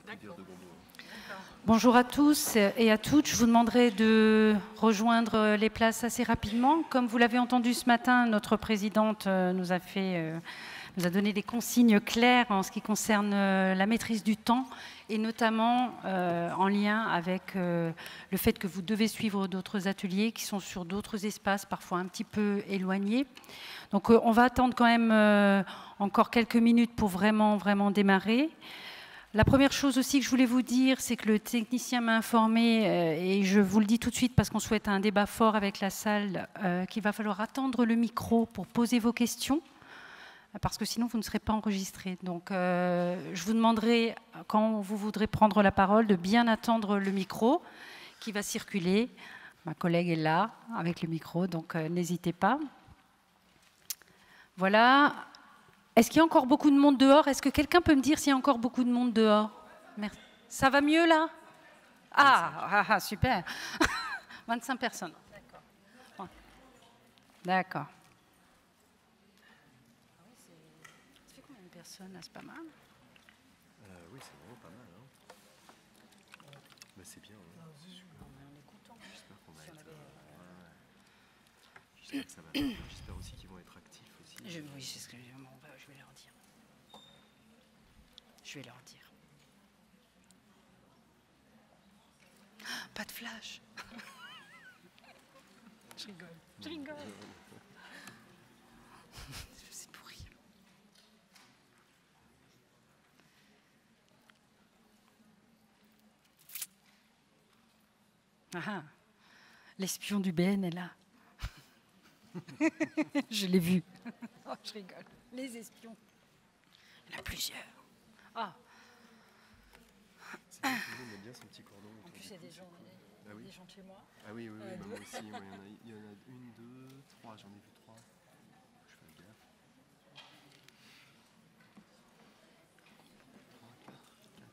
Bonjour à tous et à toutes. Je vous demanderai de rejoindre les places assez rapidement. Comme vous l'avez entendu ce matin, notre présidente nous a donné des consignes claires en ce qui concerne la maîtrise du temps et notamment en lien avec le fait que vous devez suivre d'autres ateliers qui sont sur d'autres espaces, parfois un petit peu éloignés. Donc on va attendre quand même encore quelques minutes pour vraiment démarrer. La première chose aussi que je voulais vous dire, c'est que le technicien m'a informé, et je vous le dis tout de suite parce qu'on souhaite un débat fort avec la salle, qu'il va falloir attendre le micro pour poser vos questions, parce que sinon vous ne serez pas enregistrés. Donc je vous demanderai, quand vous voudrez prendre la parole, de bien attendre le micro qui va circuler. Ma collègue est là avec le micro, donc n'hésitez pas. Voilà. Est-ce qu'il y a encore beaucoup de monde dehors? Est-ce que quelqu'un peut me dire s'il y a encore beaucoup de monde dehors? Merci. Ça va mieux là? Super. 25 personnes. D'accord. D'accord. Ça fait combien de personnes là? C'est pas mal. Oui, c'est vraiment pas mal. Hein. Mais c'est bien. Hein. On est content. J'espère qu'on va être. J'espère que ça va. J'espère aussi qu'ils vont être actifs aussi. Oui, c'est ce que je vais leur dire. Je vais leur dire. Pas de flash. Je rigole. Je rigole. C'est pour rire. Ah, l'espion du BN est là. Je l'ai vu. Oh, je rigole. Les espions. Il y en a plusieurs. Ah. C'est bien, tout le monde aime bien son petit cordon. En plus, il y a des gens, des gens de chez moi. Ah oui, moi aussi. Il y en a une, deux, trois. J'en ai vu trois. Je fais gaffe. 3, 4, 4.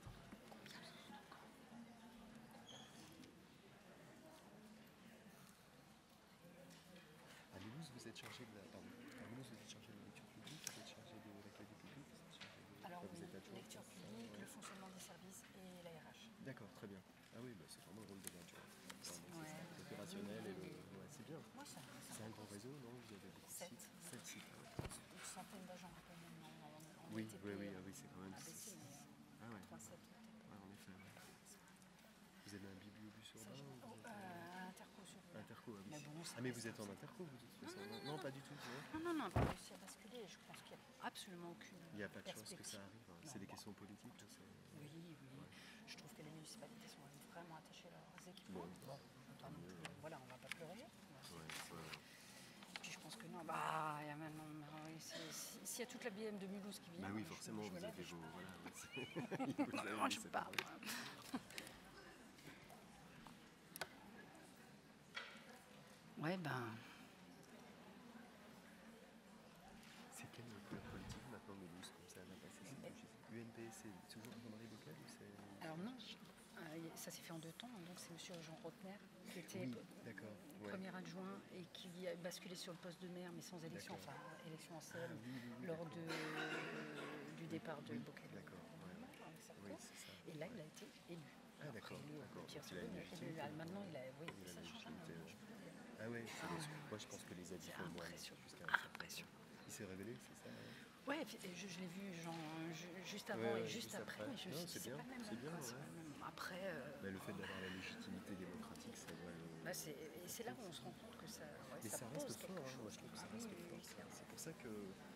À Mulhouse, vous êtes chargé de la... Pardon. À Mulhouse, vous êtes chargé de la lecture publique, vous êtes chargé de l'accueil du public. Alors oui, lecture publique, le fonctionnement des services et la RH. D'accord, très bien. Ah oui, bah, c'est vraiment le rôle de l'adjoint. L'opérationnel et le... Ouais, c'est bien. C'est un grand réseau, non? Vous avez beaucoup de sites? 7 sites. Une centaine d'agents en Oui, TP, c'est quand même... abaissé, mais Ah ouais. 3-7. Ouais, en effet. Vous avez un bibliobus urbain? Interco sur Interco, ah oui. Mais bon, mais vous êtes en interco, vous, de toute façon? Non, pas du tout. Non, pas réussi à basculer. Je pense qu'il n'y a absolument aucune. Il n'y a pas de chance que ça arrive. Hein. C'est des questions politiques. Oui. Ouais. Je trouve que les municipalités sont vraiment attachées à leurs équipements. Bon, voilà, on ne va pas pleurer. Puis je pense que non, il y a maintenant. S'il y a toute la BM de Mulhouse qui vient. Bah oui, forcément, vous avez vos. Voilà. Moi, je parle. Ouais, C'est quelle couleur politique maintenant, Mulhouse, comme ça, elle a passé? UNP, c'est toujours Jean-Marie Bockel ou c'est... Alors non, ça s'est fait en 2 temps. Donc c'est M. Jean Rotner qui était premier adjoint et qui a basculé sur le poste de maire, mais sans élection, enfin élection ancienne, lors du départ de Bockel. D'accord, oui, c'est ça. Et là, il a été élu. Ah d'accord. Maintenant, ça change rien. Ah oui, moi je pense que les adhérents font moins. Impressionnant. Il s'est révélé, c'est ça? Oui, je l'ai vu juste avant et juste après. Mais c'est bien. Après, le fait d'avoir la légitimité démocratique, ça doit... et c'est là où on se rend compte que ça, mais ça reste fort, moi je trouve que ça reste fort. C'est pour ça que...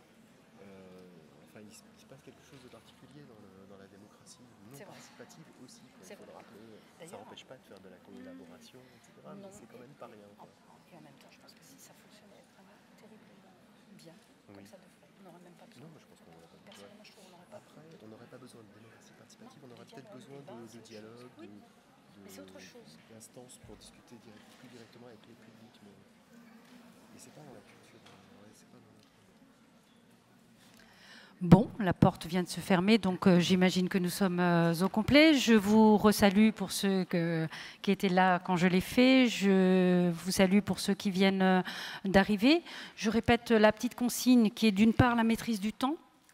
il se passe quelque chose de particulier dans la démocratie non participative aussi. Il faut le rappeler. Ça n'empêche pas de faire de la collaboration, etc. Mais c'est quand même pas rien. Et en même temps, je pense que si ça fonctionnait vraiment terriblement bien, comme ça devrait, on n'aurait même pas besoin. Non, mais je pense qu'on n'aurait pas besoin. Personnellement, je trouve qu'on n'aurait pas besoin. Après, on n'aurait pas besoin de démocratie participative, on aurait peut-être besoin de dialogue, mais c'est autre chose. D'instances pour discuter plus directement avec le public. Mais c'est pas dans la culture. C'est pas dans notre... Bon, la porte vient de se fermer, donc j'imagine que nous sommes au complet. Je vous resalue pour ceux qui étaient là quand je l'ai fait. Je vous salue pour ceux qui viennent d'arriver. Je répète la petite consigne qui est d'une part la maîtrise du temps,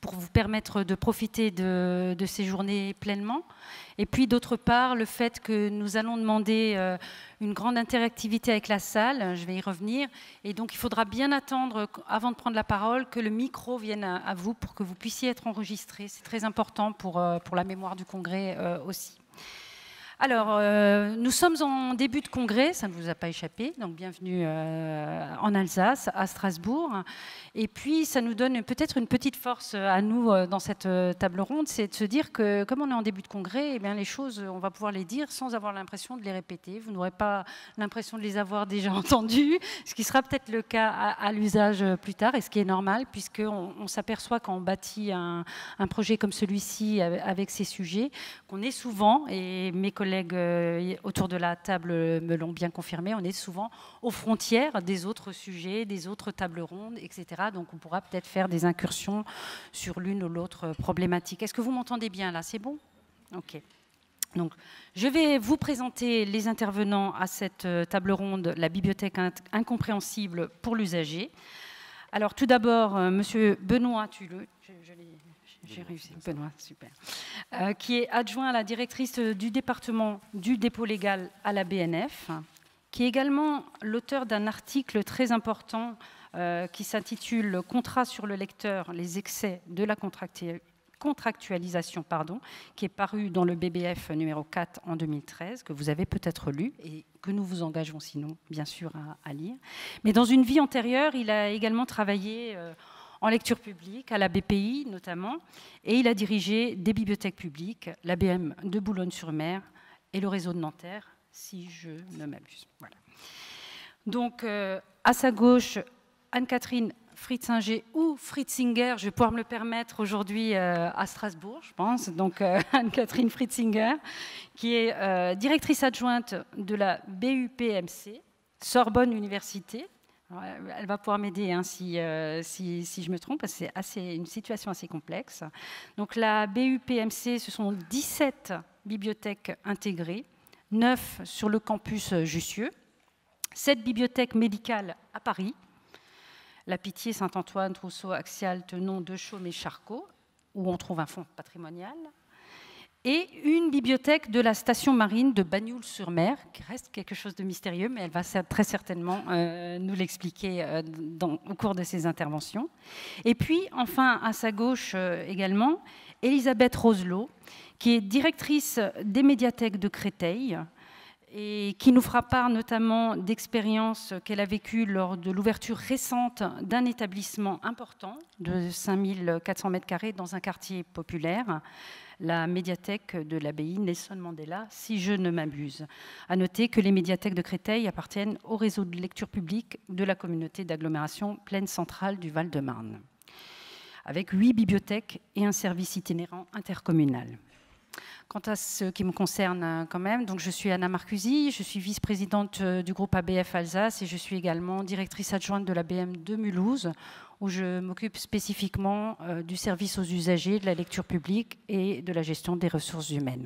pour vous permettre de profiter de ces journées pleinement. Et puis d'autre part, le fait que nous allons demander une grande interactivité avec la salle, je vais y revenir, et donc il faudra bien attendre, avant de prendre la parole, que le micro vienne à vous pour que vous puissiez être enregistré. C'est très important pour la mémoire du congrès aussi. Alors, nous sommes en début de congrès, ça ne vous a pas échappé, donc bienvenue en Alsace, à Strasbourg. Et puis, ça nous donne peut-être une petite force à nous dans cette table ronde, c'est de se dire que, comme on est en début de congrès, eh bien, les choses, on va pouvoir les dire sans avoir l'impression de les répéter. Vous n'aurez pas l'impression de les avoir déjà entendues, ce qui sera peut-être le cas à l'usage plus tard, et ce qui est normal, puisqu'on s'aperçoit quand on bâtit un projet comme celui-ci avec ces sujets, qu'on est souvent, et mes collègues autour de la table me l'ont bien confirmé, on est souvent aux frontières des autres sujets, des autres tables rondes, etc. Donc on pourra peut-être faire des incursions sur l'une ou l'autre problématique. Est-ce que vous m'entendez bien là? C'est bon? Ok. Donc, je vais vous présenter les intervenants à cette table ronde, la bibliothèque incompréhensible pour l'usager. Alors tout d'abord, monsieur Benoît Tulleux, j'ai réussi, Benoît, super. Qui est adjoint à la directrice du département du dépôt légal à la BNF, qui est également l'auteur d'un article très important qui s'intitule « Contrat sur le lecteur, les excès de la contractualisation », qui est paru dans le BBF numéro 4 en 2013, que vous avez peut-être lu et que nous vous engageons sinon, bien sûr, à lire. Mais dans une vie antérieure, il a également travaillé en lecture publique, à la BPI notamment, et il a dirigé des bibliothèques publiques, l'ABM de Boulogne-sur-Mer et le réseau de Nanterre, si je ne m'abuse. Voilà. Donc, à sa gauche, Anne-Catherine Fritzinger ou Fritzinger, je vais pouvoir me le permettre aujourd'hui à Strasbourg, je pense. Donc, Anne-Catherine Fritzinger, qui est directrice adjointe de la BUPMC, Sorbonne Université. Elle va pouvoir m'aider hein, si je me trompe, parce que c'est une situation assez complexe. Donc la BUPMC, ce sont 17 bibliothèques intégrées, 9 sur le campus Jussieu, 7 bibliothèques médicales à Paris, la Pitié, Saint-Antoine, Trousseau, Axial, Tenon, Dechaume et Charcot, où on trouve un fonds patrimonial, et une bibliothèque de la station marine de Bagnoul-sur-Mer, qui reste quelque chose de mystérieux, mais elle va très certainement nous l'expliquer au cours de ses interventions. Et puis, enfin, à sa gauche également, Elisabeth Roselot, qui est directrice des médiathèques de Créteil, et qui nous fera part notamment d'expériences qu'elle a vécues lors de l'ouverture récente d'un établissement important de 5400 m² dans un quartier populaire, la médiathèque de l'abbaye Nelson Mandela, si je ne m'abuse. À noter que les médiathèques de Créteil appartiennent au réseau de lecture publique de la communauté d'agglomération Plaine Centrale du Val-de-Marne, avec 8 bibliothèques et un service itinérant intercommunal. Quant à ce qui me concerne quand même, donc je suis Anna Marcusi, je suis vice-présidente du groupe ABF Alsace et je suis également directrice adjointe de l'ABM de Mulhouse, où je m'occupe spécifiquement du service aux usagers, de la lecture publique et de la gestion des ressources humaines.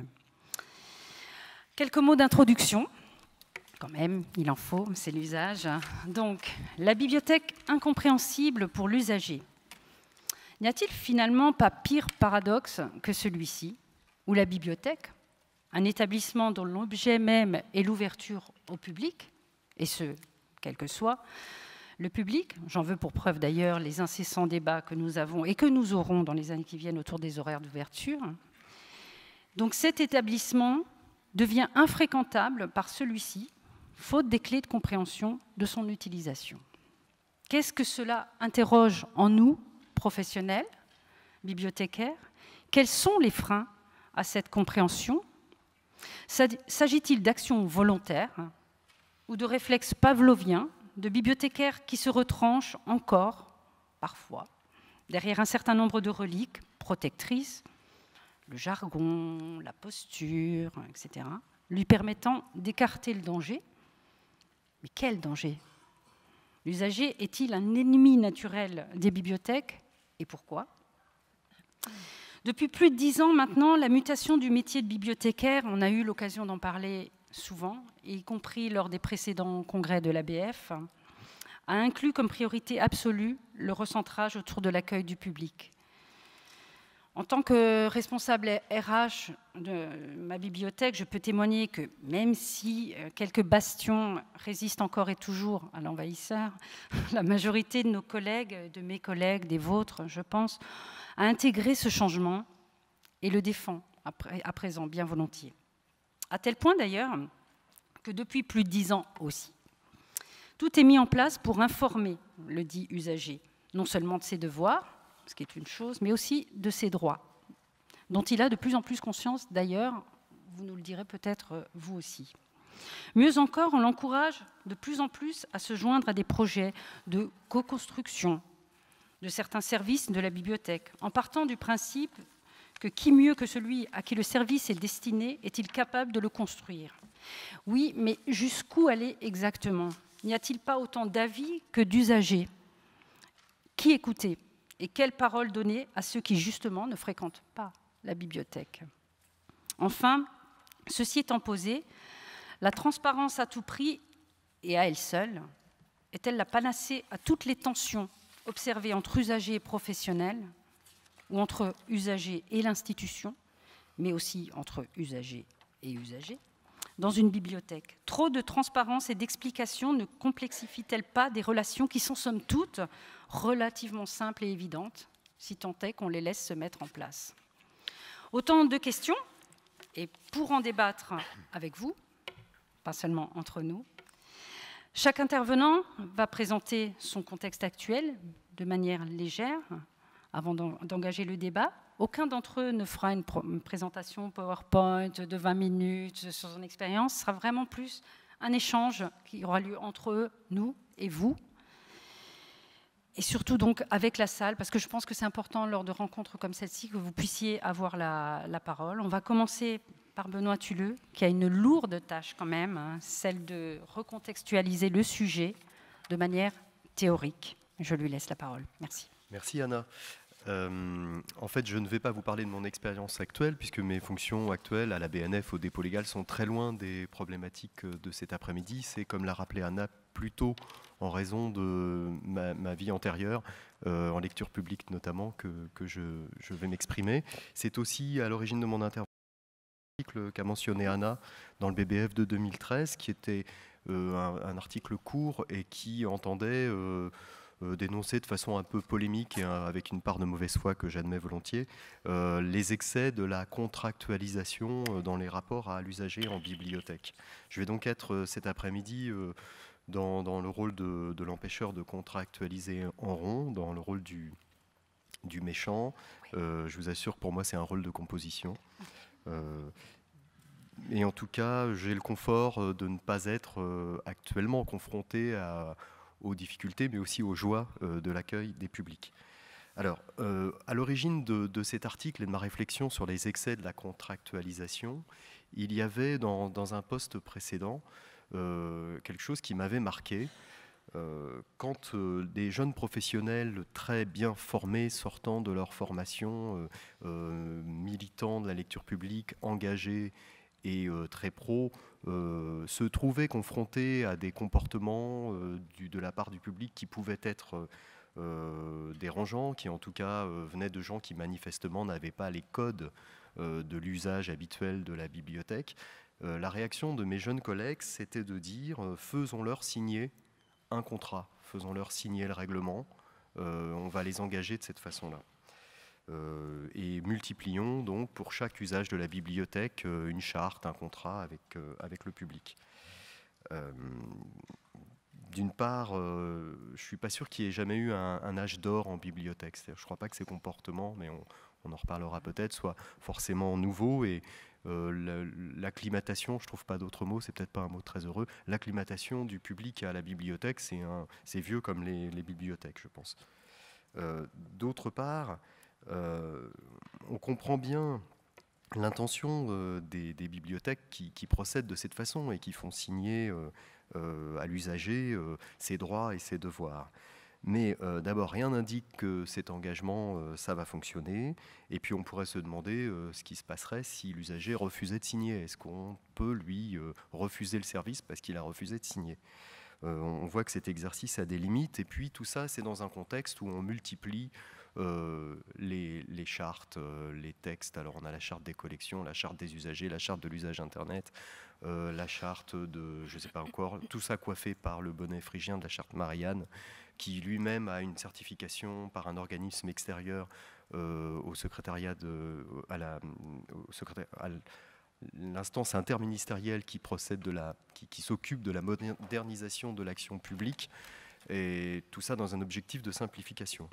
Quelques mots d'introduction, quand même, il en faut, c'est l'usage. Donc, la bibliothèque incompréhensible pour l'usager. N'y a-t-il finalement pas pire paradoxe que celui-ci, où la bibliothèque, un établissement dont l'objet même est l'ouverture au public, et ce, quel que soit le public, j'en veux pour preuve d'ailleurs les incessants débats que nous avons et que nous aurons dans les années qui viennent autour des horaires d'ouverture. Donc cet établissement devient infréquentable par celui-ci, faute des clés de compréhension de son utilisation. Qu'est-ce que cela interroge en nous, professionnels, bibliothécaires? Quels sont les freins à cette compréhension? S'agit-il d'actions volontaires ou de réflexes pavloviens de bibliothécaires qui se retranchent encore, parfois, derrière un certain nombre de reliques protectrices, le jargon, la posture, etc., lui permettant d'écarter le danger? Mais quel danger? L'usager est-il un ennemi naturel des bibliothèques? Et pourquoi? Depuis plus de 10 ans maintenant, la mutation du métier de bibliothécaire, on a eu l'occasion d'en parler souvent, y compris lors des précédents congrès de l'ABF, a inclus comme priorité absolue le recentrage autour de l'accueil du public. En tant que responsable RH de ma bibliothèque, je peux témoigner que même si quelques bastions résistent encore et toujours à l'envahisseur, la majorité de nos collègues, de mes collègues, des vôtres, je pense, a intégré ce changement et le défend à présent bien volontiers. À tel point d'ailleurs que depuis plus de 10 ans aussi, tout est mis en place pour informer le dit usager, non seulement de ses devoirs, ce qui est une chose, mais aussi de ses droits, dont il a de plus en plus conscience d'ailleurs, vous nous le direz peut-être vous aussi. Mieux encore, on l'encourage de plus en plus à se joindre à des projets de co-construction de certains services de la bibliothèque, en partant du principe que qui mieux que celui à qui le service est destiné est-il capable de le construire? Oui, mais jusqu'où aller exactement? N'y a-t-il pas autant d'avis que d'usagers? Qui écouter? Et quelles paroles donner à ceux qui, justement, ne fréquentent pas la bibliothèque? Enfin, ceci étant posé, la transparence à tout prix et à elle seule est-elle la panacée à toutes les tensions observées entre usagers et professionnels, ou entre usagers et l'institution, mais aussi entre usagers et usagers, dans une bibliothèque? Trop de transparence et d'explication ne complexifie-t-elle pas des relations qui sont, somme toute, relativement simples et évidentes, si tant est qu'on les laisse se mettre en place? Autant de questions, et pour en débattre avec vous, pas seulement entre nous, chaque intervenant va présenter son contexte actuel de manière légère, avant d'engager le débat. Aucun d'entre eux ne fera une présentation PowerPoint de 20 minutes sur son expérience. Ce sera vraiment plus un échange qui aura lieu entre eux, nous et vous. Et surtout donc avec la salle, parce que je pense que c'est important lors de rencontres comme celle-ci que vous puissiez avoir la parole. On va commencer par Benoît Tulleux, qui a une lourde tâche quand même, hein, celle de recontextualiser le sujet de manière théorique. Je lui laisse la parole. Merci. Merci Anna. En fait, je ne vais pas vous parler de mon expérience actuelle, puisque mes fonctions actuelles à la BNF, au dépôt légal, sont très loin des problématiques de cet après-midi. C'est, comme l'a rappelé Anna, plutôt en raison de ma vie antérieure, en lecture publique notamment, que je vais m'exprimer. C'est aussi à l'origine de mon intervention l'article qu'a mentionné Anna dans le BBF de 2013, qui était un article court et qui entendait dénoncer de façon un peu polémique et avec une part de mauvaise foi que j'admets volontiers, les excès de la contractualisation dans les rapports à l'usager en bibliothèque. Je vais donc être cet après-midi dans le rôle de l'empêcheur de contractualiser en rond, dans le rôle du méchant. Je vous assure, pour moi, c'est un rôle de composition. Et en tout cas, j'ai le confort de ne pas être actuellement confronté aux difficultés, mais aussi aux joies de l'accueil des publics. Alors, à l'origine de cet article et de ma réflexion sur les excès de la contractualisation, il y avait dans un poste précédent quelque chose qui m'avait marqué. Quand des jeunes professionnels très bien formés, sortant de leur formation, militants de la lecture publique, engagés et très pro, se trouvaient confrontés à des comportements de la part du public qui pouvaient être dérangeants, qui en tout cas venaient de gens qui manifestement n'avaient pas les codes de l'usage habituel de la bibliothèque. La réaction de mes jeunes collègues, c'était de dire faisons-leur signer un contrat, faisons-leur signer le règlement, on va les engager de cette façon-là. Et multiplions donc pour chaque usage de la bibliothèque une charte, un contrat avec le public. D'une part, je ne suis pas sûr qu'il y ait jamais eu un âge d'or en bibliothèque. Je ne crois pas que ces comportements, mais on en reparlera peut-être, soient forcément nouveaux. Et l'acclimatation, je ne trouve pas d'autre mot, c'est peut-être pas un mot très heureux, l'acclimatation du public à la bibliothèque, c'est vieux comme les bibliothèques, je pense. D'autre part, on comprend bien l'intention des bibliothèques qui procèdent de cette façon et qui font signer à l'usager ses droits et ses devoirs. Mais d'abord, rien n'indique que cet engagement, ça va fonctionner. Et puis on pourrait se demander ce qui se passerait si l'usager refusait de signer. Est-ce qu'on peut lui refuser le service parce qu'il a refusé de signer ? On voit que cet exercice a des limites. Et puis tout ça, c'est dans un contexte où on multiplie les chartes, les textes. Alors on a la charte des collections, la charte des usagers, la charte de l'usage Internet, la charte de, je ne sais pas encore, tout ça coiffé par le bonnet phrygien de la charte Marianne, qui lui-même a une certification par un organisme extérieur au secrétariat à l'instance interministérielle qui procède qui s'occupe de la modernisation de l'action publique, et tout ça dans un objectif de simplification.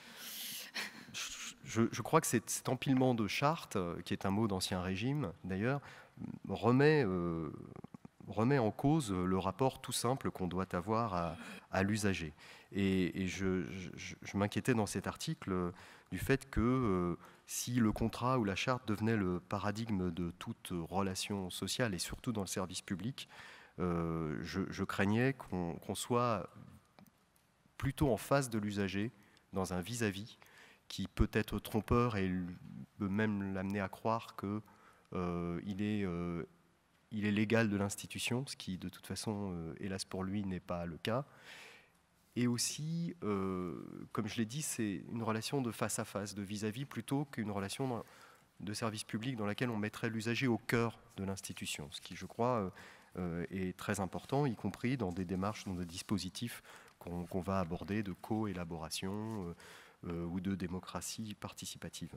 Je crois que cet empilement de chartes, qui est un mot d'Ancien Régime d'ailleurs, remet en cause le rapport tout simple qu'on doit avoir à l'usager. Et je m'inquiétais dans cet article du fait que si le contrat ou la charte devenait le paradigme de toute relation sociale, et surtout dans le service public, je craignais qu'on soit plutôt en face de l'usager, dans un vis-à-vis, qui peut être trompeur et peut même l'amener à croire qu'il est l'égal de l'institution, ce qui de toute façon, hélas pour lui, n'est pas le cas. Et aussi, comme je l'ai dit, c'est une relation de face à face, de vis-à-vis, plutôt qu'une relation de service public dans laquelle on mettrait l'usager au cœur de l'institution, ce qui, je crois, est très important, y compris dans des démarches, dans des dispositifs qu'on va aborder de co-élaboration ou de démocratie participative.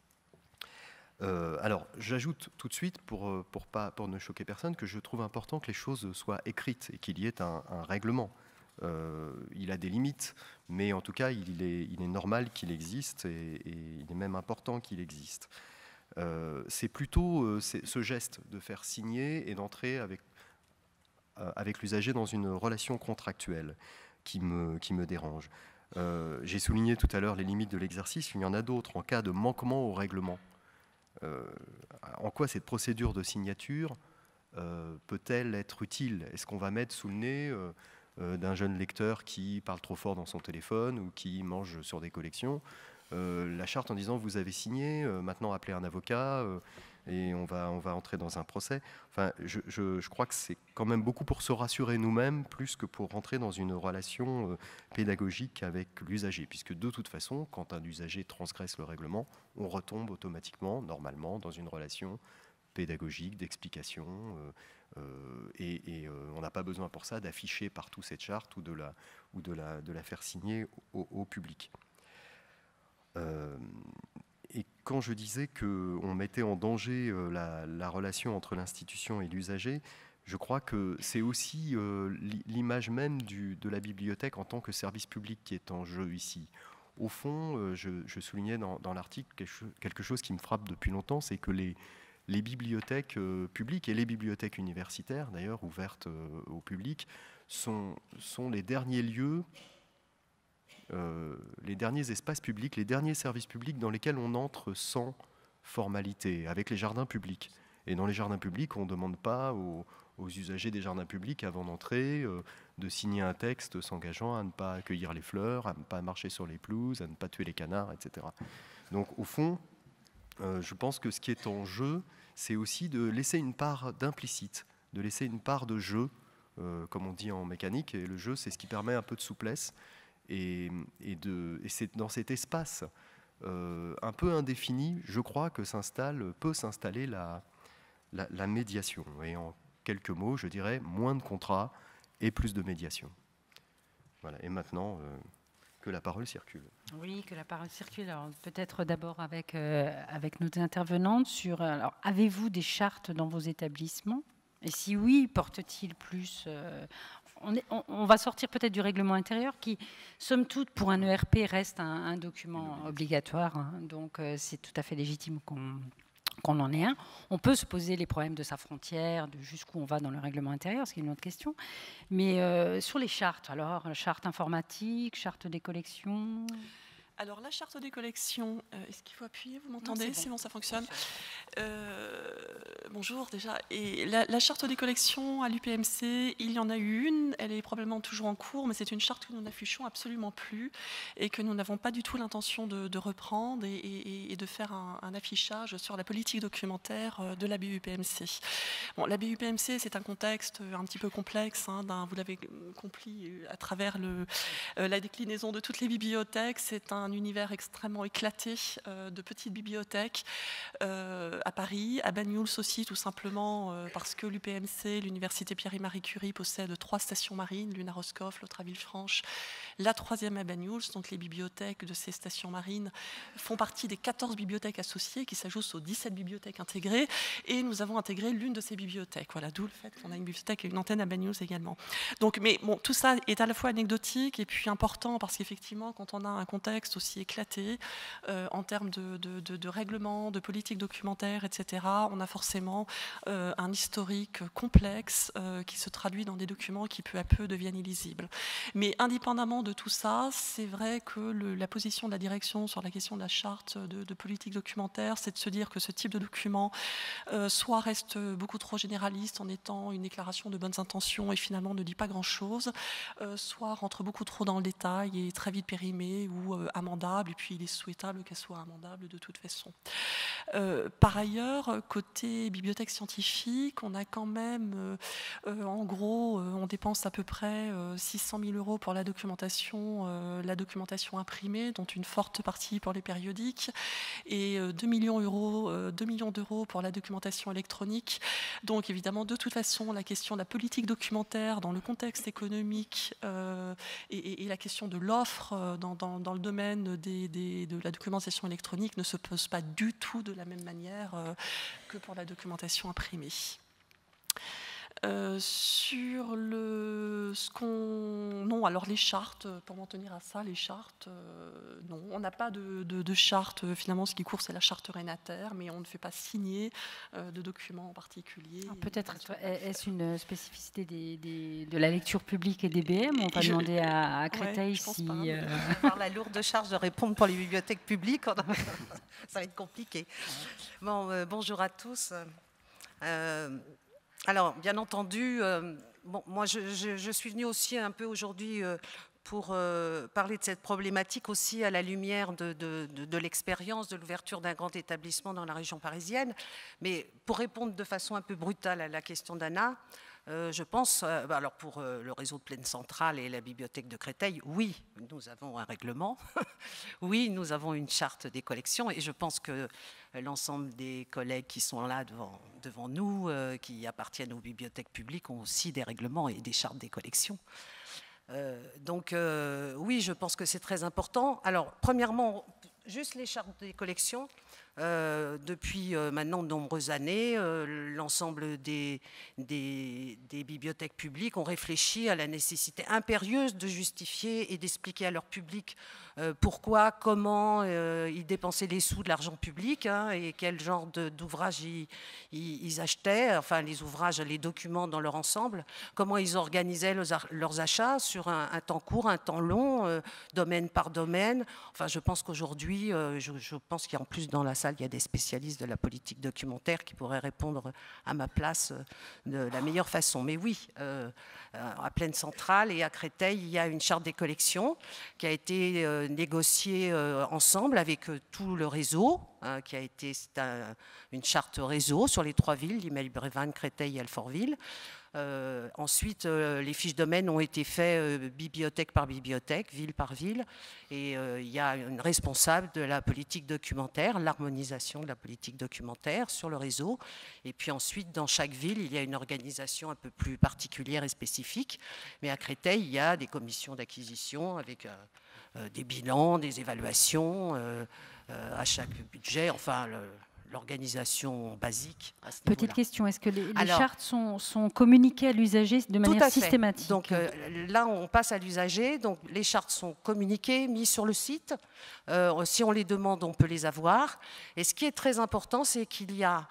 Alors, j'ajoute tout de suite, pour ne choquer personne, que je trouve important que les choses soient écrites et qu'il y ait un règlement. Il a des limites, mais en tout cas, il est normal qu'il existe et il est même important qu'il existe. C'est plutôt ce geste de faire signer et d'entrer avec l'usager dans une relation contractuelle qui me dérange. J'ai souligné tout à l'heure les limites de l'exercice, il y en a d'autres en cas de manquement au règlement. En quoi cette procédure de signature peut-elle être utile? Est-ce qu'on va mettre sous le nez d'un jeune lecteur qui parle trop fort dans son téléphone ou qui mange sur des collections la charte en disant vous avez signé, maintenant appelez un avocat et on va entrer dans un procès. Enfin, je crois que c'est quand même beaucoup pour se rassurer nous-mêmes plus que pour rentrer dans une relation pédagogique avec l'usager, puisque de toute façon, quand un usager transgresse le règlement, on retombe automatiquement, normalement, dans une relation pédagogique, d'explication, et on n'a pas besoin pour ça d'afficher partout cette charte ou de la faire signer au public. Et quand je disais qu'on mettait en danger la relation entre l'institution et l'usager, je crois que c'est aussi l'image même de la bibliothèque en tant que service public qui est en jeu ici. Au fond, je soulignais dans l'article quelque chose qui me frappe depuis longtemps, c'est que les bibliothèques publiques et les bibliothèques universitaires, d'ailleurs ouvertes au public, sont les derniers lieux, les derniers espaces publics, les derniers services publics dans lesquels on entre sans formalité, avec les jardins publics. Et dans les jardins publics, on ne demande pas aux usagers des jardins publics, avant d'entrer, de signer un texte s'engageant à ne pas accueillir les fleurs, à ne pas marcher sur les pelouses, à ne pas tuer les canards, etc. Donc au fond, je pense que ce qui est en jeu, c'est aussi de laisser une part d'implicite, de laisser une part de jeu, comme on dit en mécanique, et le jeu, c'est ce qui permet un peu de souplesse. Et c'est dans cet espace un peu indéfini, je crois, que peut s'installer la médiation. Et en quelques mots, je dirais moins de contrats et plus de médiation. Voilà. Et maintenant, que la parole circule. Oui, que la parole circule. Alors, peut-être d'abord avec nos intervenantes sur... Alors, avez-vous des chartes dans vos établissements? Et si oui, portent-ils plus... On va sortir peut-être du règlement intérieur qui, somme toute, pour un ERP, reste un document obligatoire. Hein, donc, c'est tout à fait légitime qu'on en ait un. On peut se poser les problèmes de sa frontière, de jusqu'où on va dans le règlement intérieur, ce qui est une autre question. Mais sur les chartes, alors, charte informatique, charte des collections... Alors, la charte des collections, est-ce qu'il faut appuyer? Vous m'entendez? C'est bon, ça fonctionne. Bonjour déjà. Et la charte des collections à l'UPMC, il y en a eu une, elle est probablement toujours en cours, mais c'est une charte que nous n'affichons absolument plus et que nous n'avons pas du tout l'intention de reprendre et de faire un affichage sur la politique documentaire de la BUPMC. Bon, la BUPMC, c'est un contexte un petit peu complexe, hein, vous l'avez compris à travers la déclinaison de toutes les bibliothèques. C'est un univers extrêmement éclaté de petites bibliothèques à Paris, à Banyuls aussi, tout simplement parce que l'UPMC, l'Université Pierre et Marie Curie, possède 3 stations marines, l'une à Roscoff, l'autre à Villefranche, la 3e à Banyuls. Donc les bibliothèques de ces stations marines font partie des 14 bibliothèques associées qui s'ajoutent aux 17 bibliothèques intégrées, et nous avons intégré l'une de ces bibliothèques. Voilà, d'où le fait qu'on a une bibliothèque et une antenne à Banyuls également. Donc, mais bon, tout ça est à la fois anecdotique et puis important parce qu'effectivement, quand on a un contexte aussi éclaté en termes de règlement, de politique documentaire, etc., on a forcément un historique complexe qui se traduit dans des documents qui peu à peu deviennent illisibles. Mais indépendamment de tout ça, c'est vrai que la position de la direction sur la question de la charte de politique documentaire, c'est de se dire que ce type de document soit reste beaucoup trop généraliste en étant une déclaration de bonnes intentions et finalement ne dit pas grand-chose, soit rentre beaucoup trop dans le détail et très vite périmé ou amendable, et puis il est souhaitable qu'elle soit amendable de toute façon. Par ailleurs, côté bibliothèque scientifique, on a quand même, en gros, on dépense à peu près 600 000 € pour la documentation imprimée, dont une forte partie pour les périodiques, et 2 millions d'euros pour la documentation électronique. Donc évidemment, de toute façon, la question de la politique documentaire dans le contexte économique et la question de l'offre dans le domaine de la documentation électronique ne se pose pas du tout de la même manière que pour la documentation imprimée. Non, alors les chartes, pour m'en tenir à ça, les chartes, non, on n'a pas de charte. Finalement, ce qui court, c'est la charte Renater, mais on ne fait pas signer de documents en particulier. Peut-être est-ce une spécificité de la lecture publique et des BM? On va demander à Créteil si... On va avoir la lourde charge de répondre pour les bibliothèques publiques. Ça va être compliqué. Bon, bonjour à tous. Alors, bien entendu, bon, moi, je suis venue aussi un peu aujourd'hui pour parler de cette problématique aussi à la lumière de l'expérience de l'ouverture d'un grand établissement dans la région parisienne. Mais pour répondre de façon un peu brutale à la question d'Anna, je pense, alors pour le réseau de Plaine Centrale et la bibliothèque de Créteil, oui, nous avons un règlement, oui, nous avons une charte des collections, et je pense que l'ensemble des collègues qui sont là devant nous, qui appartiennent aux bibliothèques publiques, ont aussi des règlements et des chartes des collections. Donc oui, je pense que c'est très important. Alors, premièrement, juste les chartes des collections. Depuis maintenant de nombreuses années, l'ensemble des bibliothèques publiques ont réfléchi à la nécessité impérieuse de justifier et d'expliquer à leur public pourquoi, comment ils dépensaient les sous de l'argent public, hein, et quel genre d'ouvrages ils achetaient, enfin les ouvrages, les documents dans leur ensemble, comment ils organisaient leurs achats sur un temps court, un temps long, domaine par domaine. Enfin, je pense qu'aujourd'hui, je pense qu'en plus dans la salle, il y a des spécialistes de la politique documentaire qui pourraient répondre à ma place de la meilleure façon. Mais oui, à Plaine Centrale et à Créteil, il y a une charte des collections qui a été négociée ensemble avec tout le réseau, hein, qui a été une charte réseau sur les 3 villes, Limay-Brévannes, Créteil et Alfortville. Ensuite, les fiches domaines ont été faites bibliothèque par bibliothèque, ville par ville, et il y a une responsable de la politique documentaire, l'harmonisation de la politique documentaire sur le réseau. Et puis ensuite, dans chaque ville, il y a une organisation un peu plus particulière et spécifique. Mais à Créteil, il y a des commissions d'acquisition avec des bilans, des évaluations à chaque budget, enfin... l'organisation basique. Petite question, est-ce que les chartes sont communiquées à l'usager de manière systématique? Donc là, on passe à l'usager. Donc les chartes sont communiquées, mises sur le site. Si on les demande, on peut les avoir. Et ce qui est très important, c'est qu'il y a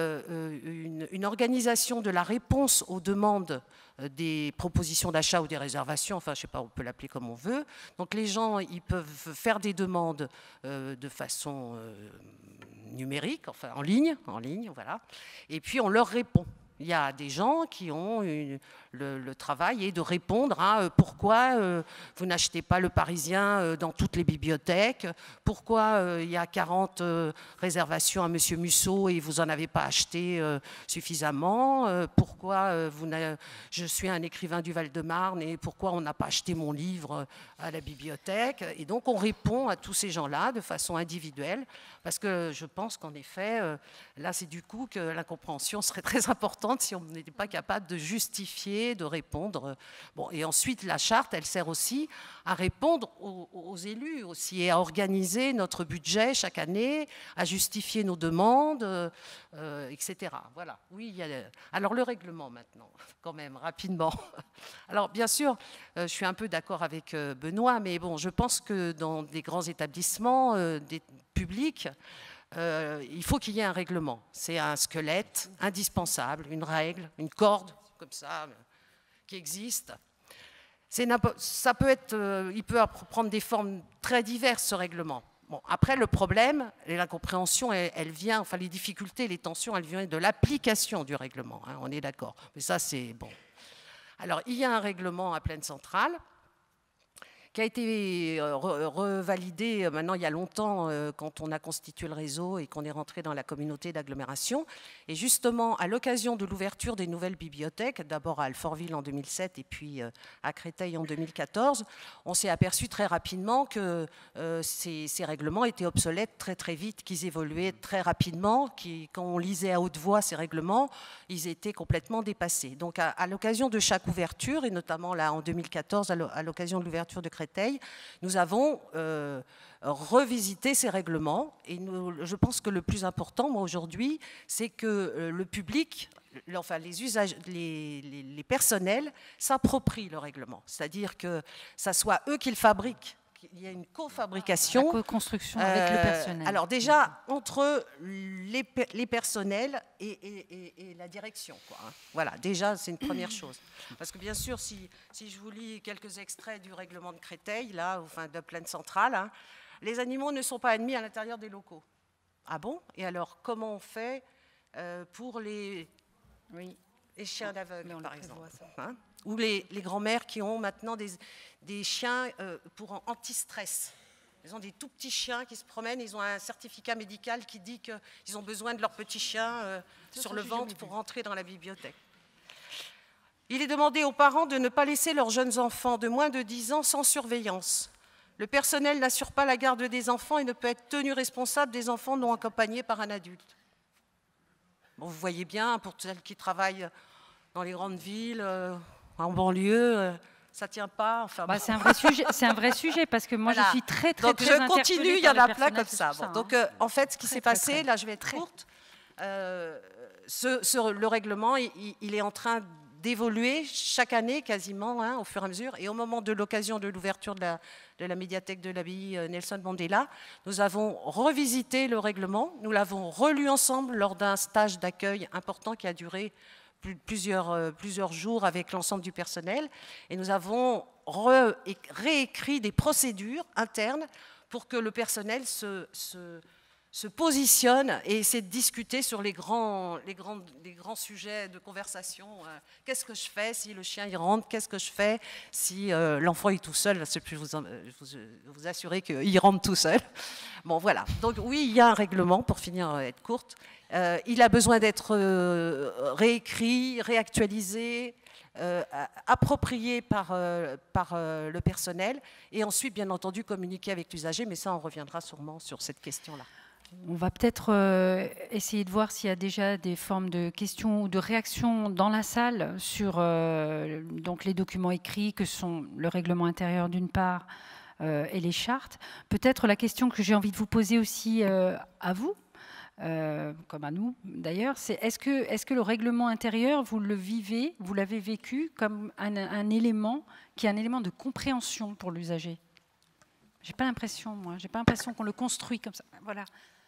une organisation de la réponse aux demandes des propositions d'achat ou des réservations, enfin je ne sais pas, on peut l'appeler comme on veut. Donc les gens, ils peuvent faire des demandes de façon numérique, enfin en ligne, voilà. Et puis on leur répond. Il y a des gens qui ont le travail de répondre à pourquoi vous n'achetez pas le Parisien dans toutes les bibliothèques, pourquoi il y a 40 réservations à Monsieur Musso et vous n'en avez pas acheté suffisamment, pourquoi je suis un écrivain du Val-de-Marne et pourquoi on n'a pas acheté mon livre à la bibliothèque. Et donc on répond à tous ces gens-là de façon individuelle, parce que je pense qu'en effet, là c'est du coup que l'incompréhension serait très importante si on n'était pas capable de justifier, de répondre. Bon, et ensuite, la charte, elle sert aussi à répondre aux élus aussi et à organiser notre budget chaque année, à justifier nos demandes, etc. Voilà. Oui, alors le règlement maintenant, quand même, rapidement. Alors bien sûr, je suis un peu d'accord avec Benoît, mais bon, je pense que dans des grands établissements des publics, il faut qu'il y ait un règlement. C'est un squelette indispensable, une règle, une corde, comme ça, qui existe. Ça peut être, il peut prendre des formes très diverses, ce règlement. Bon, après, le problème et l'incompréhension, elle vient, enfin les difficultés, les tensions, elles viennent de l'application du règlement, hein, on est d'accord. Mais ça, c'est bon. Alors, il y a un règlement à Plaine Centrale, qui a été revalidé maintenant il y a longtemps quand on a constitué le réseau et qu'on est rentré dans la communauté d'agglomération. Et justement, à l'occasion de l'ouverture des nouvelles bibliothèques, d'abord à Alfortville en 2007 et puis à Créteil en 2014, on s'est aperçu très rapidement que ces règlements étaient obsolètes très très vite, qu'ils évoluaient très rapidement, quand on lisait à haute voix ces règlements, ils étaient complètement dépassés. Donc à l'occasion de chaque ouverture, et notamment là en 2014 à l'occasion de l'ouverture de Créteil, nous avons revisité ces règlements et je pense que le plus important, moi, aujourd'hui, c'est que le public, enfin les usages, les personnels s'approprient le règlement. C'est-à-dire que ça soit eux qui le fabriquent, qu'il y a une cofabrication. La co-construction avec le personnel. Alors déjà, entre les personnels et la direction, quoi, hein. Voilà, déjà, c'est une première chose. Parce que bien sûr, si je vous lis quelques extraits du règlement de Créteil, là, enfin de Plaine Centrale, hein, les animaux ne sont pas admis à l'intérieur des locaux. Ah bon? Et alors, comment on fait pour les chiens d'aveugles, par exemple, hein, ou les grands-mères qui ont maintenant des chiens pour anti-stress. Ils ont des tout petits chiens qui se promènent, ils ont un certificat médical qui dit qu'ils ont besoin de leur petit chien sur le ventre pour rentrer dans la bibliothèque. Il est demandé aux parents de ne pas laisser leurs jeunes enfants de moins de 10 ans sans surveillance. Le personnel n'assure pas la garde des enfants et ne peut être tenu responsable des enfants non accompagnés par un adulte. Bon, vous voyez bien, pour celles qui travaillent dans les grandes villes, en banlieue, ça ne tient pas. Enfin, bah, c'est un vrai sujet, parce que moi, voilà. Je suis très donc, je continue, il y en a plein comme ça. Bon, donc, en fait, ce qui s'est passé, là, je vais être courte, le règlement, il est en train d'évoluer chaque année quasiment, hein, au fur et à mesure. Et au moment de l'occasion de l'ouverture de la médiathèque de l'abbaye Nelson Mandela, nous avons revisité le règlement. Nous l'avons relu ensemble lors d'un stage d'accueil important qui a duré plusieurs jours avec l'ensemble du personnel. Et nous avons réécrit des procédures internes pour que le personnel se positionne et essaie de discuter sur les grands sujets de conversation. Qu'est-ce que je fais si le chien y rentre? Qu'est-ce que je fais si l'enfant est tout seul? Je peux vous assurer qu'il rentre tout seul. Bon, voilà. Donc oui, il y a un règlement, pour finir, être courte. Il a besoin d'être réécrit, réactualisé, approprié par le personnel et ensuite, bien entendu, communiqué avec l'usager. Mais ça, on reviendra sûrement sur cette question-là. On va peut-être essayer de voir s'il y a déjà des formes de questions ou de réactions dans la salle sur donc les documents écrits que sont le règlement intérieur d'une part et les chartes. Peut-être la question que j'ai envie de vous poser aussi à vous, comme à nous d'ailleurs, c'est est-ce que le règlement intérieur, vous le vivez, vous l'avez vécu comme un élément qui est un élément de compréhension pour l'usager? J'ai pas l'impression, moi, j'ai pas l'impression qu'on le construit comme ça. Voilà.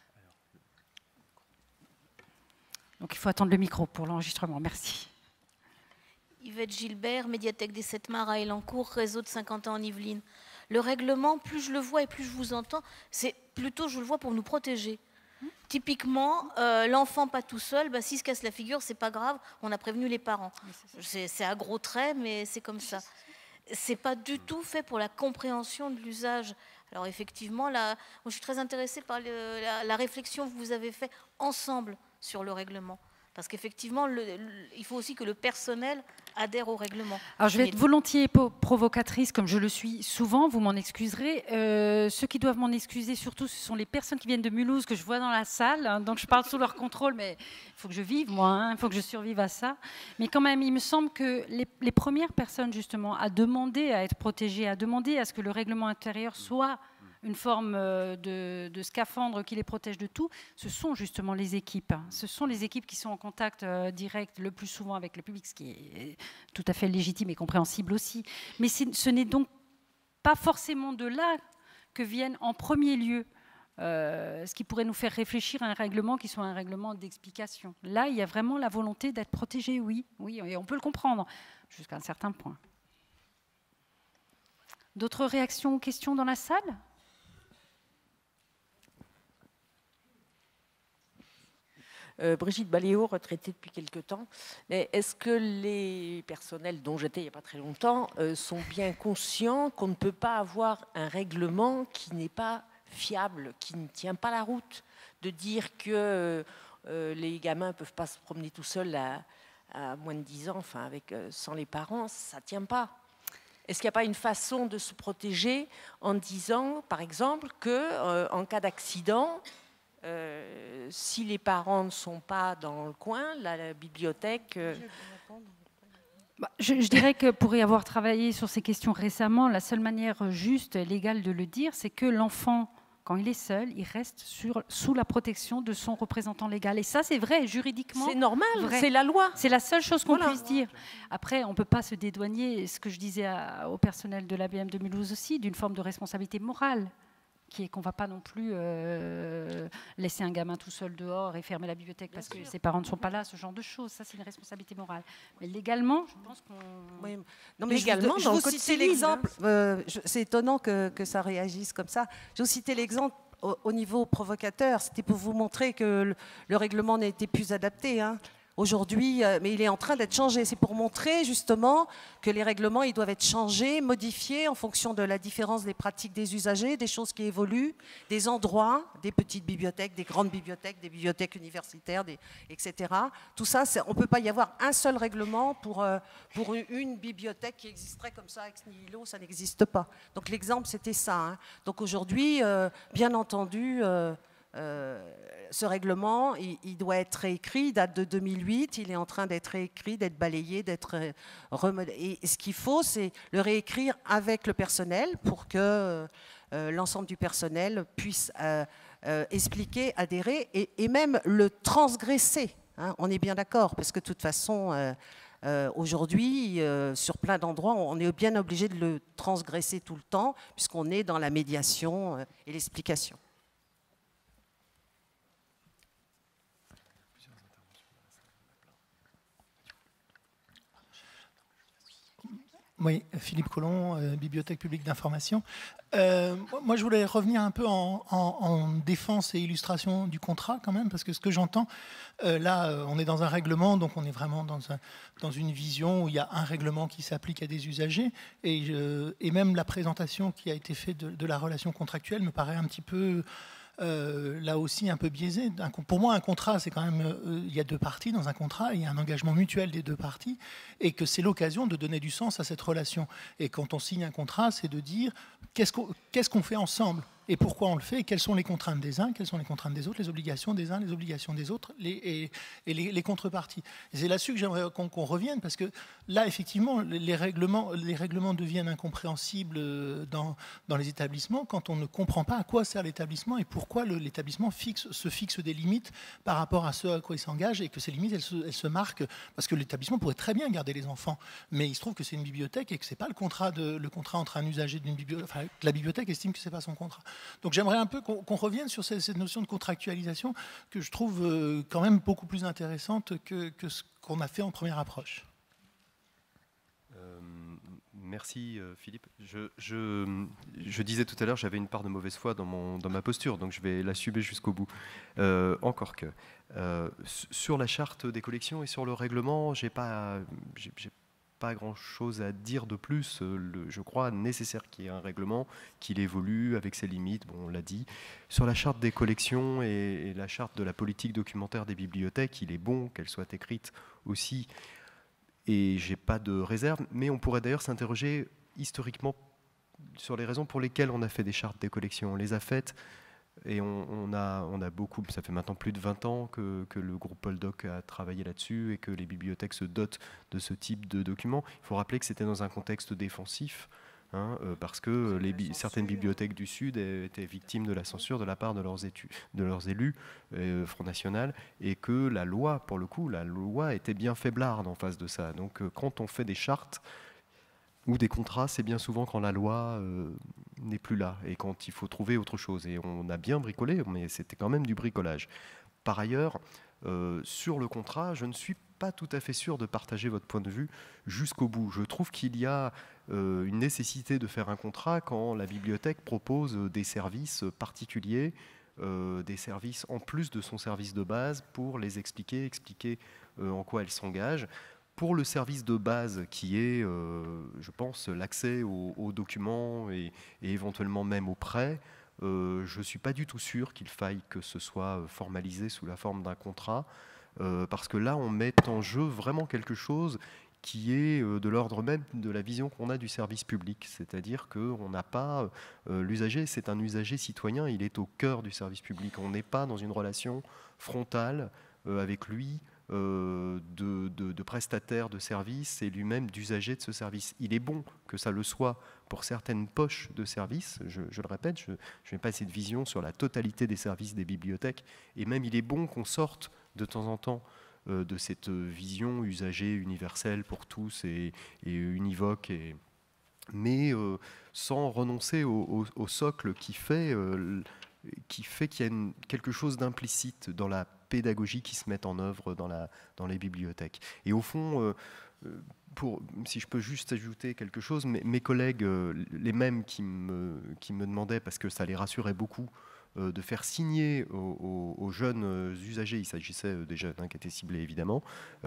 Donc il faut attendre le micro pour l'enregistrement. Merci. Yvette Gilbert, médiathèque des 7 Mars à Elancourt, réseau de 50 ans en Yvelines. Le règlement, plus je le vois et plus je vous entends, c'est plutôt je le vois pour nous protéger. Typiquement, l'enfant pas tout seul, bah, s'il se casse la figure, c'est pas grave, on a prévenu les parents. C'est à gros traits, mais c'est comme ça. C'est pas du tout fait pour la compréhension de l'usage. Alors effectivement, là, moi, je suis très intéressée par la réflexion que vous avez faite ensemble sur le règlement. Parce qu'effectivement, il faut aussi que le personnel adhère au règlement. Alors, je vais être volontiers provocatrice, comme je le suis souvent, vous m'en excuserez. Ceux qui doivent m'en excuser, surtout, ce sont les personnes qui viennent de Mulhouse, que je vois dans la salle, hein, donc je parle sous leur contrôle, mais il faut que je vive, moi, hein, il faut que je survive à ça. Mais quand même, il me semble que les premières personnes, justement, à demander à être protégées, à demander à ce que le règlement intérieur soit une forme de scaphandre qui les protège de tout, ce sont justement les équipes. Ce sont les équipes qui sont en contact direct le plus souvent avec le public, ce qui est tout à fait légitime et compréhensible aussi. Mais ce n'est donc pas forcément de là que viennent en premier lieu ce qui pourrait nous faire réfléchir à un règlement qui soit un règlement d'explication. Là, il y a vraiment la volonté d'être protégé, oui, et on peut le comprendre jusqu'à un certain point. D'autres réactions ou questions dans la salle ? Brigitte Baléo, retraitée depuis quelque temps. Est-ce que les personnels dont j'étais il n'y a pas très longtemps sont bien conscients qu'on ne peut pas avoir un règlement qui n'est pas fiable, qui ne tient pas la route? De dire que les gamins ne peuvent pas se promener tout seuls à moins de 10 ans, enfin sans les parents, ça ne tient pas. Est-ce qu'il n'y a pas une façon de se protéger en disant, par exemple, qu'en cas d'accident, si les parents ne sont pas dans le coin, la bibliothèque... Je dirais que pour y avoir travaillé sur ces questions récemment, la seule manière juste et légale de le dire, c'est que l'enfant, quand il est seul, il reste sous la protection de son représentant légal. Et ça, c'est vrai, juridiquement. C'est normal, c'est la loi. C'est la seule chose qu'on puisse dire. Après, on ne peut pas se dédouaner, ce que je disais au personnel de l'ABM de Mulhouse aussi, d'une forme de responsabilité morale, qui est qu'on ne va pas non plus laisser un gamin tout seul dehors et fermer la bibliothèque parce que ses parents ne sont pas là, ce genre de choses. Ça, c'est une responsabilité morale. Mais légalement, je pense qu'on... Oui. Non, mais légalement, je vous citer l'exemple. C'est étonnant que ça réagisse comme ça. Je vais vous citer l'exemple au niveau provocateur. C'était pour vous montrer que le règlement n'était plus adapté, hein. Aujourd'hui, mais il est en train d'être changé. C'est pour montrer justement que les règlements, ils doivent être changés, modifiés en fonction de la différence des pratiques des usagers, des choses qui évoluent, des endroits, des petites bibliothèques, des grandes bibliothèques, des bibliothèques universitaires, etc. Tout ça, on ne peut pas y avoir un seul règlement pour une bibliothèque qui existerait comme ça, ex nihilo, ça n'existe pas. Donc l'exemple, c'était ça, hein. Donc aujourd'hui, bien entendu... ce règlement, il doit être réécrit, il date de 2008, il est en train d'être réécrit, d'être balayé, d'être remodelé. Et ce qu'il faut, c'est le réécrire avec le personnel pour que l'ensemble du personnel puisse expliquer, adhérer et même le transgresser, hein. On est bien d'accord, parce que de toute façon... aujourd'hui, sur plein d'endroits, on est bien obligé de le transgresser tout le temps, puisqu'on est dans la médiation et l'explication. Oui, Philippe Collomb, Bibliothèque publique d'information. Moi, je voulais revenir un peu en défense et illustration du contrat quand même, parce que ce que j'entends, là, on est dans un règlement, donc on est vraiment dans une vision où il y a un règlement qui s'applique à des usagers, et même la présentation qui a été faite de la relation contractuelle me paraît un petit peu... là aussi un peu biaisé. Pour moi, un contrat, c'est quand même... il y a deux parties dans un contrat, il y a un engagement mutuel des deux parties, et que c'est l'occasion de donner du sens à cette relation. Et quand on signe un contrat, c'est de dire qu'est-ce qu'on fait ensemble et pourquoi on le fait, et quelles sont les contraintes des uns, quelles sont les contraintes des autres, les obligations des uns, les obligations des autres, et les contreparties. Et c'est là-dessus que j'aimerais qu'on revienne, parce que là, effectivement, les règlements deviennent incompréhensibles dans les établissements quand on ne comprend pas à quoi sert l'établissement et pourquoi l'établissement se fixe des limites par rapport à ce à quoi il s'engage, et que ces limites, elles se marquent, parce que l'établissement pourrait très bien garder les enfants, mais il se trouve que c'est une bibliothèque et que ce n'est pas le contrat entre un usager d'une bibliothèque, enfin, que la bibliothèque estime que ce n'est pas son contrat. Donc j'aimerais un peu qu'on revienne sur cette notion de contractualisation que je trouve quand même beaucoup plus intéressante que ce qu'on a fait en première approche. Merci Philippe. Je disais tout à l'heure, j'avais une part de mauvaise foi dans ma posture, donc je vais l'assumer jusqu'au bout. Encore que. Sur la charte des collections et sur le règlement, j'ai pas grand-chose à dire de plus. Je crois nécessaire qu'il y ait un règlement, qu'il évolue avec ses limites, bon, on l'a dit. Sur la charte des collections et la charte de la politique documentaire des bibliothèques, il est bon qu'elle soit écrite aussi. Et j'ai pas de réserve, mais on pourrait d'ailleurs s'interroger historiquement sur les raisons pour lesquelles on a fait des chartes des collections. On les a faites et on a beaucoup, ça fait maintenant plus de 20 ans que le groupe Poldoc a travaillé là-dessus et que les bibliothèques se dotent de ce type de documents. Il faut rappeler que c'était dans un contexte défensif, parce que certaines bibliothèques du Sud étaient victimes de la censure de la part de leurs élus, Front National, et que la loi, pour le coup, la loi était bien faiblarde en face de ça. Donc quand on fait des chartes ou des contrats, c'est bien souvent quand la loi n'est plus là et quand il faut trouver autre chose. Et on a bien bricolé, mais c'était quand même du bricolage. Par ailleurs, sur le contrat, je ne suis pas tout à fait sûr de partager votre point de vue jusqu'au bout. Je trouve qu'il y a une nécessité de faire un contrat quand la bibliothèque propose des services particuliers, des services en plus de son service de base pour les expliquer en quoi elle s'engage. Pour le service de base qui est, je pense, l'accès aux documents et éventuellement même aux prêts, je ne suis pas du tout sûr qu'il faille que ce soit formalisé sous la forme d'un contrat, parce que là, on met en jeu vraiment quelque chose qui est de l'ordre même de la vision qu'on a du service public. C'est-à-dire qu'on n'a pas... l'usager, c'est un usager citoyen, il est au cœur du service public. On n'est pas dans une relation frontale avec lui, de prestataire de service et lui-même d'usager de ce service. Il est bon que ça le soit pour certaines poches de services, je le répète, je n'ai pas cette vision sur la totalité des services des bibliothèques, et même il est bon qu'on sorte de temps en temps de cette vision usagée universelle pour tous et univoque, mais sans renoncer au socle qui fait qu'il y a quelque chose d'implicite dans la pédagogie qui se met en œuvre dans les bibliothèques. Et au fond, si je peux juste ajouter quelque chose, mes collègues, les mêmes qui me demandaient, parce que ça les rassurait beaucoup, de faire signer aux jeunes usagers, il s'agissait des jeunes qui étaient ciblés évidemment,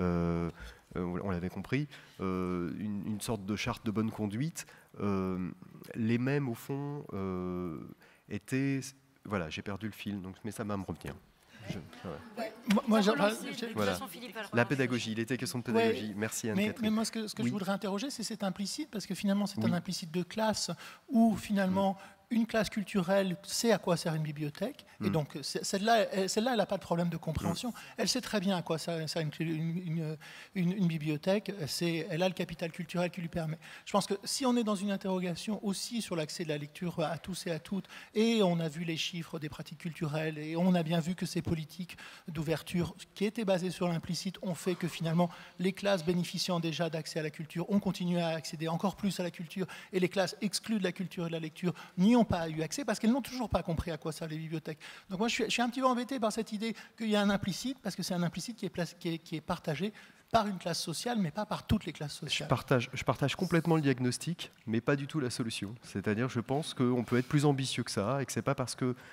on l'avait compris, une sorte de charte de bonne conduite, les mêmes au fond étaient... Voilà, j'ai perdu le fil, mais ça va me revenir. Voilà. La pédagogie, il était question de pédagogie. Ouais, merci Anne-Catherine. Mais moi, ce que je voudrais interroger, c'est cet implicite, parce que finalement, c'est un implicite de classe où finalement une classe culturelle sait à quoi sert une bibliothèque, et donc celle-là, elle n'a pas de problème de compréhension. Elle sait très bien à quoi sert une bibliothèque, elle a le capital culturel qui lui permet. Je pense que si on est dans une interrogation aussi sur l'accès de la lecture à tous et à toutes, et on a vu les chiffres des pratiques culturelles, et on a bien vu que ces politiques d'ouverture qui étaient basées sur l'implicite ont fait que finalement les classes bénéficiant déjà d'accès à la culture ont continué à accéder encore plus à la culture, et les classes exclues de la culture et de la lecture n'y ont pas eu accès parce qu'elles n'ont toujours pas compris à quoi servent les bibliothèques. Donc moi je suis un petit peu embêté par cette idée qu'il y a un implicite, parce que c'est un implicite qui est partagé par une classe sociale, mais pas par toutes les classes sociales. Je partage complètement le diagnostic, mais pas du tout la solution. C'est-à-dire, je pense qu'on peut être plus ambitieux que ça, et que c'est pas parce que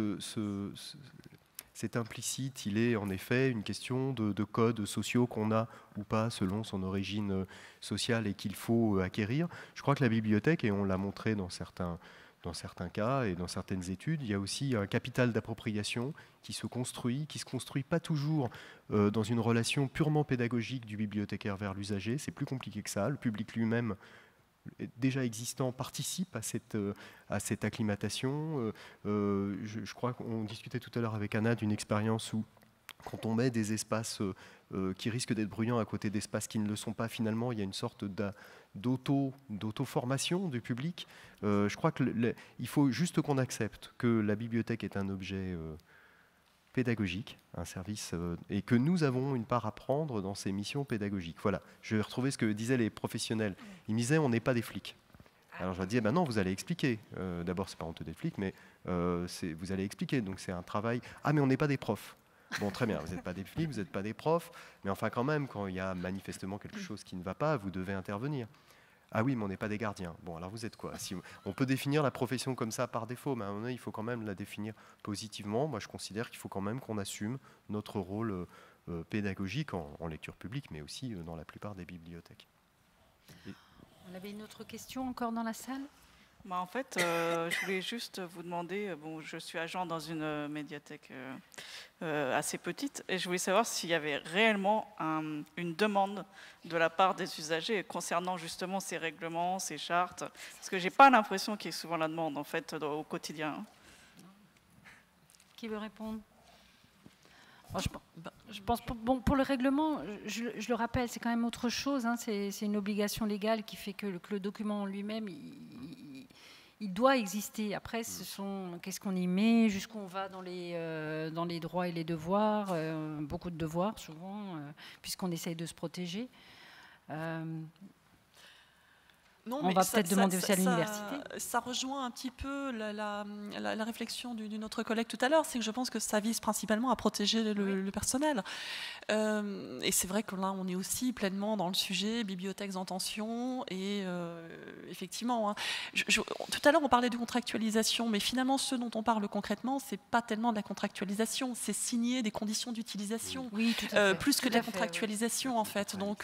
cet implicite, il est en effet une question de codes sociaux qu'on a ou pas selon son origine sociale et qu'il faut acquérir. Je crois que la bibliothèque, et on l'a montré dans certains cas et dans certaines études, il y a aussi un capital d'appropriation qui se construit pas toujours dans une relation purement pédagogique du bibliothécaire vers l'usager. C'est plus compliqué que ça. Le public lui-même, déjà existant, participe à cette acclimatation. Je crois qu'on discutait tout à l'heure avec Anna d'une expérience où, quand on met des espaces qui risquent d'être bruyants à côté d'espaces qui ne le sont pas, finalement, il y a une sorte d'auto-formation du public. Je crois qu'il faut juste qu'on accepte que la bibliothèque est un objet pédagogique, un service, et que nous avons une part à prendre dans ces missions pédagogiques. Voilà, je vais retrouver ce que disaient les professionnels. Ils me disaient, on n'est pas des flics. Alors je leur disais, non, vous allez expliquer. D'abord, c'est pas honteux d'être flic, mais vous allez expliquer. Donc c'est un travail. Ah, mais on n'est pas des profs. Bon, très bien, vous n'êtes pas des flics, vous n'êtes pas des profs, mais enfin quand même, quand il y a manifestement quelque chose qui ne va pas, vous devez intervenir. Ah oui, mais on n'est pas des gardiens. Bon, alors vous êtes quoi? On peut définir la profession comme ça par défaut, mais à un moment donné, il faut quand même la définir positivement. Moi, je considère qu'il faut quand même qu'on assume notre rôle pédagogique en lecture publique, mais aussi dans la plupart des bibliothèques. On avait une autre question encore dans la salle? En fait, je voulais juste vous demander, je suis agent dans une médiathèque assez petite, et je voulais savoir s'il y avait réellement une demande de la part des usagers concernant justement ces règlements, ces chartes, parce que j'ai pas l'impression qu'il y ait souvent la demande en fait au quotidien. Qui veut répondre? Je pense pour le règlement, je le rappelle, c'est quand même autre chose. Hein, c'est une obligation légale qui fait que le document en lui-même, il doit exister. Après, qu'est-ce qu'on y met, jusqu'où on va dans les droits et les devoirs, beaucoup de devoirs souvent, puisqu'on essaye de se protéger. Non, on va peut-être demander aussi à l'université. Ça rejoint un petit peu la réflexion d'une autre collègue tout à l'heure, c'est que je pense que ça vise principalement à protéger le personnel. Et c'est vrai que là, on est aussi pleinement dans le sujet bibliothèques en tension. Et effectivement, hein, tout à l'heure, on parlait de contractualisation, mais finalement, ce dont on parle concrètement, c'est pas tellement de la contractualisation, c'est signer des conditions d'utilisation, oui, tout à fait. Plus que de la contractualisation, en fait. Donc...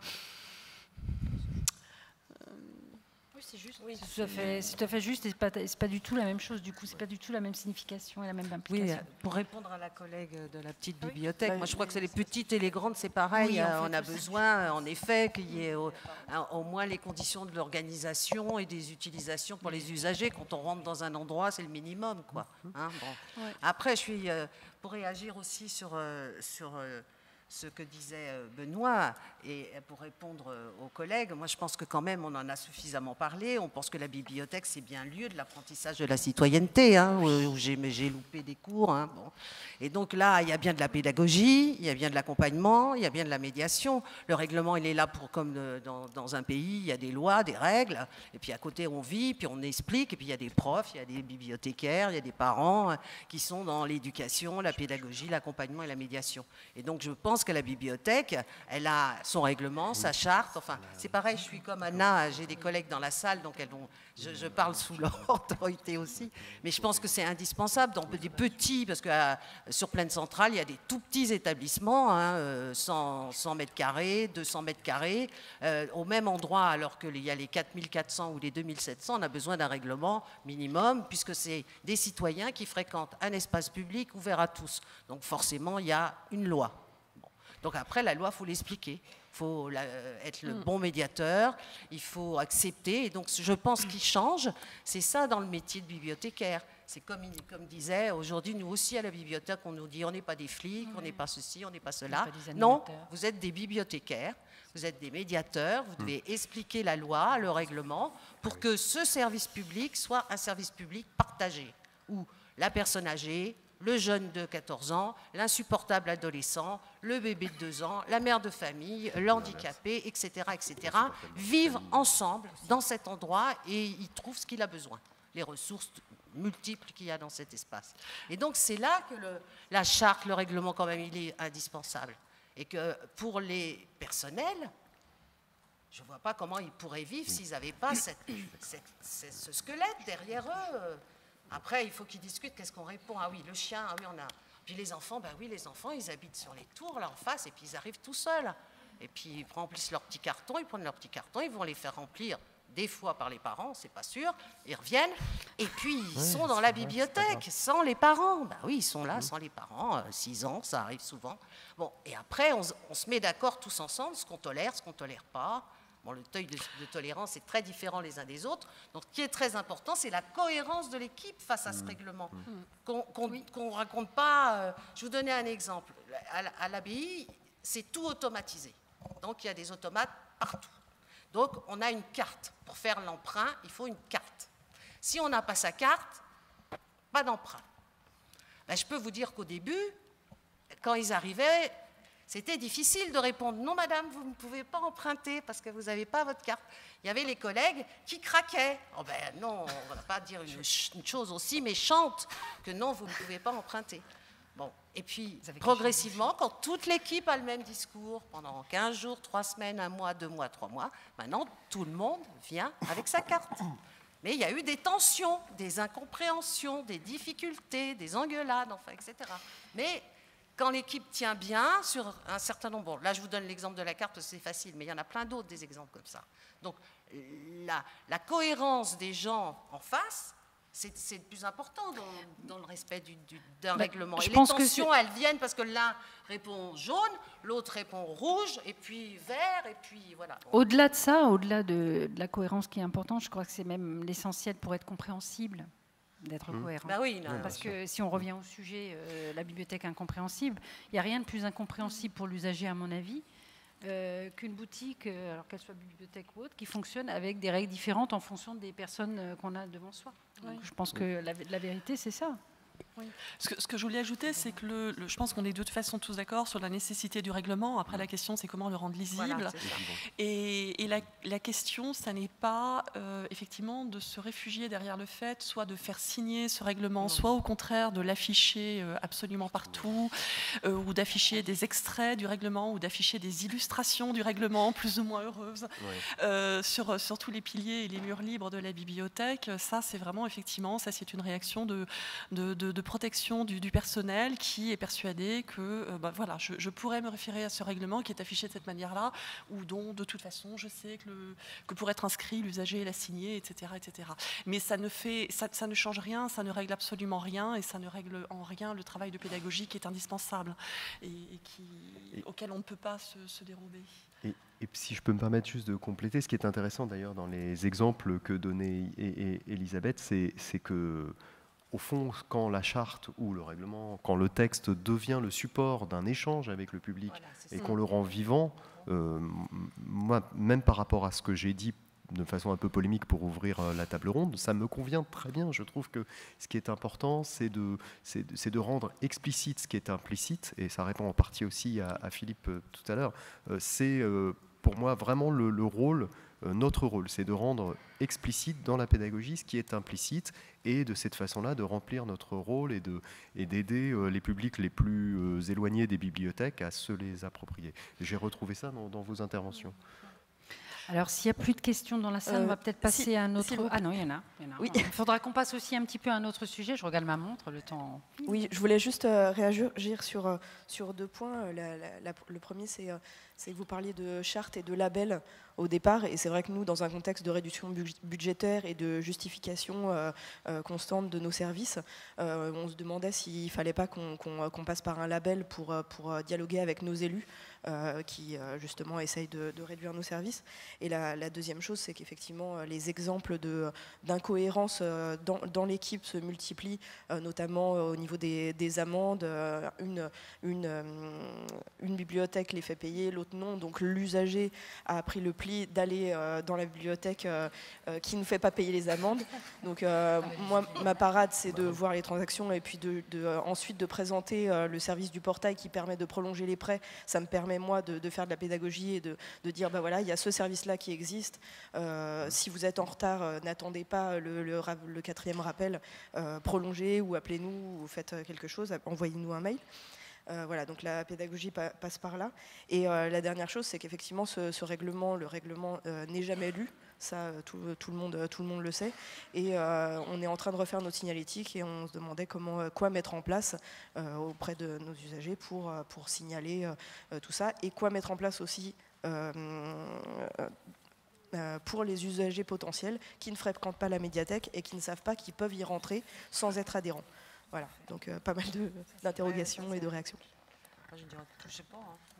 c'est juste. Oui, c'est tout à fait juste, et c'est pas du tout la même chose. Du coup, c'est pas du tout la même signification et la même implication. Oui, pour répondre à la collègue de la petite bibliothèque, moi je crois que c'est les petites et les grandes, c'est pareil. Oui, on a besoin, en effet, qu'il y ait au moins les conditions de l'organisation et des utilisations pour les usagers. Quand on rentre dans un endroit, c'est le minimum, quoi. Hein, bon. Après, je suis pour réagir aussi sur ce que disait Benoît, et pour répondre aux collègues, moi je pense que quand même on en a suffisamment parlé. On pense que la bibliothèque c'est bien lieu de l'apprentissage de la citoyenneté, hein, où j'ai loupé des cours. Hein, bon. Et donc là, il y a bien de la pédagogie, il y a bien de l'accompagnement, il y a bien de la médiation. Le règlement, il est là pour, comme dans un pays, il y a des lois, des règles, et puis à côté on vit, puis on explique, et puis il y a des profs, il y a des bibliothécaires, il y a des parents qui sont dans l'éducation, la pédagogie, l'accompagnement et la médiation. Et donc je pense que la bibliothèque, elle a son règlement, sa charte. Enfin, c'est pareil, je suis comme Anna, j'ai des collègues dans la salle, donc je parle sous leur autorité aussi. Mais je pense que c'est indispensable dans des petits, parce que sur Plaine Centrale, il y a des tout petits établissements, hein, 100 mètres carrés, 200 mètres carrés, au même endroit, alors qu'il y a les 4400 ou les 2700, on a besoin d'un règlement minimum, puisque c'est des citoyens qui fréquentent un espace public ouvert à tous. Donc forcément, il y a une loi. Donc après, la loi, il faut l'expliquer. Il faut être le bon médiateur, il faut accepter. Et donc, je pense qu'il change. C'est ça dans le métier de bibliothécaire. C'est comme disait, aujourd'hui, nous aussi, à la bibliothèque, on nous dit on n'est pas des flics, on n'est pas ceci, on n'est pas cela. Non, vous êtes des bibliothécaires, vous êtes des médiateurs, vous devez expliquer la loi, le règlement, pour que ce service public soit un service public partagé, où la personne âgée, le jeune de 14 ans, l'insupportable adolescent, le bébé de 2 ans, la mère de famille, l'handicapé, etc., vivent ensemble dans cet endroit et ils trouvent ce qu'il a besoin, les ressources multiples qu'il y a dans cet espace. Et donc c'est là que la charte, le règlement quand même, il est indispensable. Et que pour les personnels, je ne vois pas comment ils pourraient vivre s'ils n'avaient pas ce squelette derrière eux. Après, il faut qu'ils discutent, qu'est-ce qu'on répond? Ah oui, le chien, ah oui, on a... Puis les enfants, ben oui, les enfants, ils habitent sur les tours, là, en face, et puis ils arrivent tout seuls. Et puis ils remplissent leurs petits cartons, ils prennent leurs petits cartons, ils vont les faire remplir, des fois par les parents, c'est pas sûr, ils reviennent, et puis ils sont dans la bibliothèque, sans les parents. Ben oui, ils sont là, sans les parents, 6 ans, ça arrive souvent. Bon, et après, on se met d'accord tous ensemble, ce qu'on tolère pas. Bon, le deuil de tolérance est très différent les uns des autres. Donc, ce qui est très important, c'est la cohérence de l'équipe face à ce règlement. Qu'on ne raconte pas... je vous donnais un exemple. À l'abbaye, c'est tout automatisé. Donc, il y a des automates partout. Donc, on a une carte. Pour faire l'emprunt, il faut une carte. Si on n'a pas sa carte, pas d'emprunt. Ben, je peux vous dire qu'au début, quand ils arrivaient... C'était difficile de répondre « Non, madame, vous ne pouvez pas emprunter parce que vous n'avez pas votre carte. » Il y avait les collègues qui craquaient. Oh ben non, on ne va pas dire une chose aussi méchante que « Non, vous ne pouvez pas emprunter. » Bon, et puis, progressivement, quand toute l'équipe a le même discours, pendant 15 jours, 3 semaines, 1 mois, 2 mois, 3 mois, maintenant, tout le monde vient avec sa carte. Mais il y a eu des tensions, des incompréhensions, des difficultés, des engueulades, enfin, etc. Mais quand l'équipe tient bien sur un certain nombre... Bon, là, je vous donne l'exemple de la carte, parce que c'est facile, mais il y en a plein d'autres, des exemples comme ça. Donc, la cohérence des gens en face... C'est le plus important dans le respect d'un règlement. Et les tensions, elles viennent parce que l'un répond jaune, l'autre répond rouge, et puis vert, et puis voilà. Au-delà de ça, au-delà de la cohérence qui est importante, je crois que c'est même l'essentiel pour être compréhensible, d'être cohérent. Bah oui, non, parce que si on revient au sujet, la bibliothèque incompréhensible, il n'y a rien de plus incompréhensible pour l'usager, à mon avis, qu'une boutique, alors qu'elle soit bibliothèque ou autre, qui fonctionne avec des règles différentes en fonction des personnes qu'on a devant soi. Donc, je pense que la vérité, c'est ça. Oui. Ce que je voulais ajouter, c'est que je pense qu'on est de toute façon tous d'accord sur la nécessité du règlement. Après, la question, c'est comment le rendre lisible. Voilà, et la question, ça n'est pas effectivement de se réfugier derrière le fait, soit de faire signer ce règlement, soit au contraire de l'afficher absolument partout, ou d'afficher des extraits du règlement, ou d'afficher des illustrations du règlement, plus ou moins heureuses, sur tous les piliers et les murs libres de la bibliothèque. Ça, c'est vraiment, effectivement, ça c'est une réaction de protection du personnel qui est persuadé que voilà, je pourrais me référer à ce règlement qui est affiché de cette manière-là, ou dont de toute façon je sais que pour être inscrit, l'usager l'a signé, etc., etc. Mais ça ne change rien, ça ne règle absolument rien, et ça ne règle en rien le travail de pédagogie qui est indispensable et auquel on ne peut pas se dérober. Et si je peux me permettre juste de compléter, ce qui est intéressant d'ailleurs dans les exemples que donnait Elisabeth, c'est que au fond, quand la charte ou le règlement, quand le texte devient le support d'un échange avec le public, voilà, et qu'on le rend vivant, moi, même par rapport à ce que j'ai dit de façon un peu polémique pour ouvrir la table ronde, ça me convient très bien. Je trouve que ce qui est important, c'est de rendre explicite ce qui est implicite, et ça répond en partie aussi à Philippe tout à l'heure. C'est pour moi vraiment le rôle, notre rôle, c'est de rendre explicite dans la pédagogie ce qui est implicite, et de cette façon-là de remplir notre rôle et d'aider les publics les plus éloignés des bibliothèques à se les approprier. J'ai retrouvé ça dans vos interventions. Alors, s'il n'y a plus de questions dans la salle, on va peut-être passer à un autre... Ah non, il y en a. Oui. Il faudra qu'on passe aussi un petit peu à un autre sujet. Je regarde ma montre, le temps... Oui, je voulais juste réagir sur 2 points. Le premier, c'est que vous parliez de charte et de label au départ, et c'est vrai que nous, dans un contexte de réduction budgétaire et de justification constante de nos services, on se demandait s'il ne fallait pas qu'on passe par un label pour dialoguer avec nos élus, qui justement essayent de réduire nos services. Et la deuxième chose, c'est qu'effectivement, les exemples d'incohérence dans l'équipe se multiplient, notamment au niveau des amendes. Une bibliothèque les fait payer, l'autre non, donc l'usager a pris le pli d'aller dans la bibliothèque qui ne nous fait pas payer les amendes. Donc moi, ma parade, c'est de voir les transactions, et puis ensuite de présenter le service du portail qui permet de prolonger les prêts. Ça me permet, moi, de faire de la pédagogie et de dire, voilà, il y a ce service-là qui existe. Si vous êtes en retard, n'attendez pas le 4e rappel, prolongez, ou appelez-nous, ou faites quelque chose, envoyez-nous un mail. Voilà, donc la pédagogie passe par là. Et la dernière chose, c'est qu'effectivement, le règlement n'est jamais lu. Ça, tout le monde le sait. Et on est en train de refaire notre signalétique, et on se demandait quoi mettre en place auprès de nos usagers pour signaler tout ça, et quoi mettre en place aussi pour les usagers potentiels qui ne fréquentent pas la médiathèque et qui ne savent pas qu'ils peuvent y rentrer sans être adhérents. Voilà, donc pas mal d'interrogations et de réactions. Je dirais, je sais pas.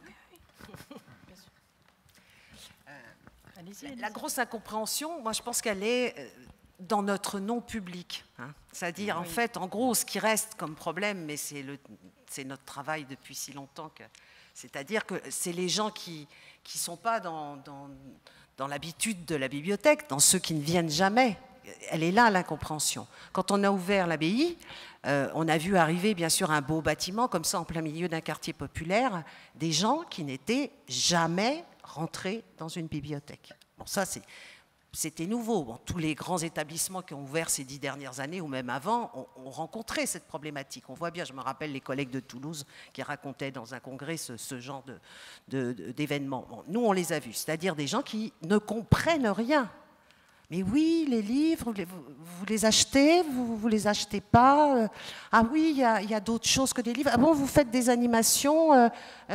La grosse incompréhension, moi je pense qu'elle est dans notre non-public. C'est-à-dire, en fait, en gros, ce qui reste comme problème, mais c'est notre travail depuis si longtemps, c'est-à-dire que c'est les gens qui ne sont pas dans l'habitude de la bibliothèque, dans ceux qui ne viennent jamais. Elle est là, l'incompréhension. Quand on a ouvert l'abbaye, on a vu arriver, bien sûr, un beau bâtiment, comme ça, en plein milieu d'un quartier populaire, des gens qui n'étaient jamais rentrés dans une bibliothèque. Bon, ça, c'est... c'était nouveau. Bon, tous les grands établissements qui ont ouvert ces 10 dernières années, ou même avant, ont rencontré cette problématique. On voit bien, je me rappelle les collègues de Toulouse qui racontaient dans un congrès ce genre d'événements. Bon, nous, on les a vus, c'est-à-dire des gens qui ne comprennent rien. Mais oui, les livres, vous les achetez, vous les achetez pas. Ah oui, il y a d'autres choses que des livres. Ah bon, vous faites des animations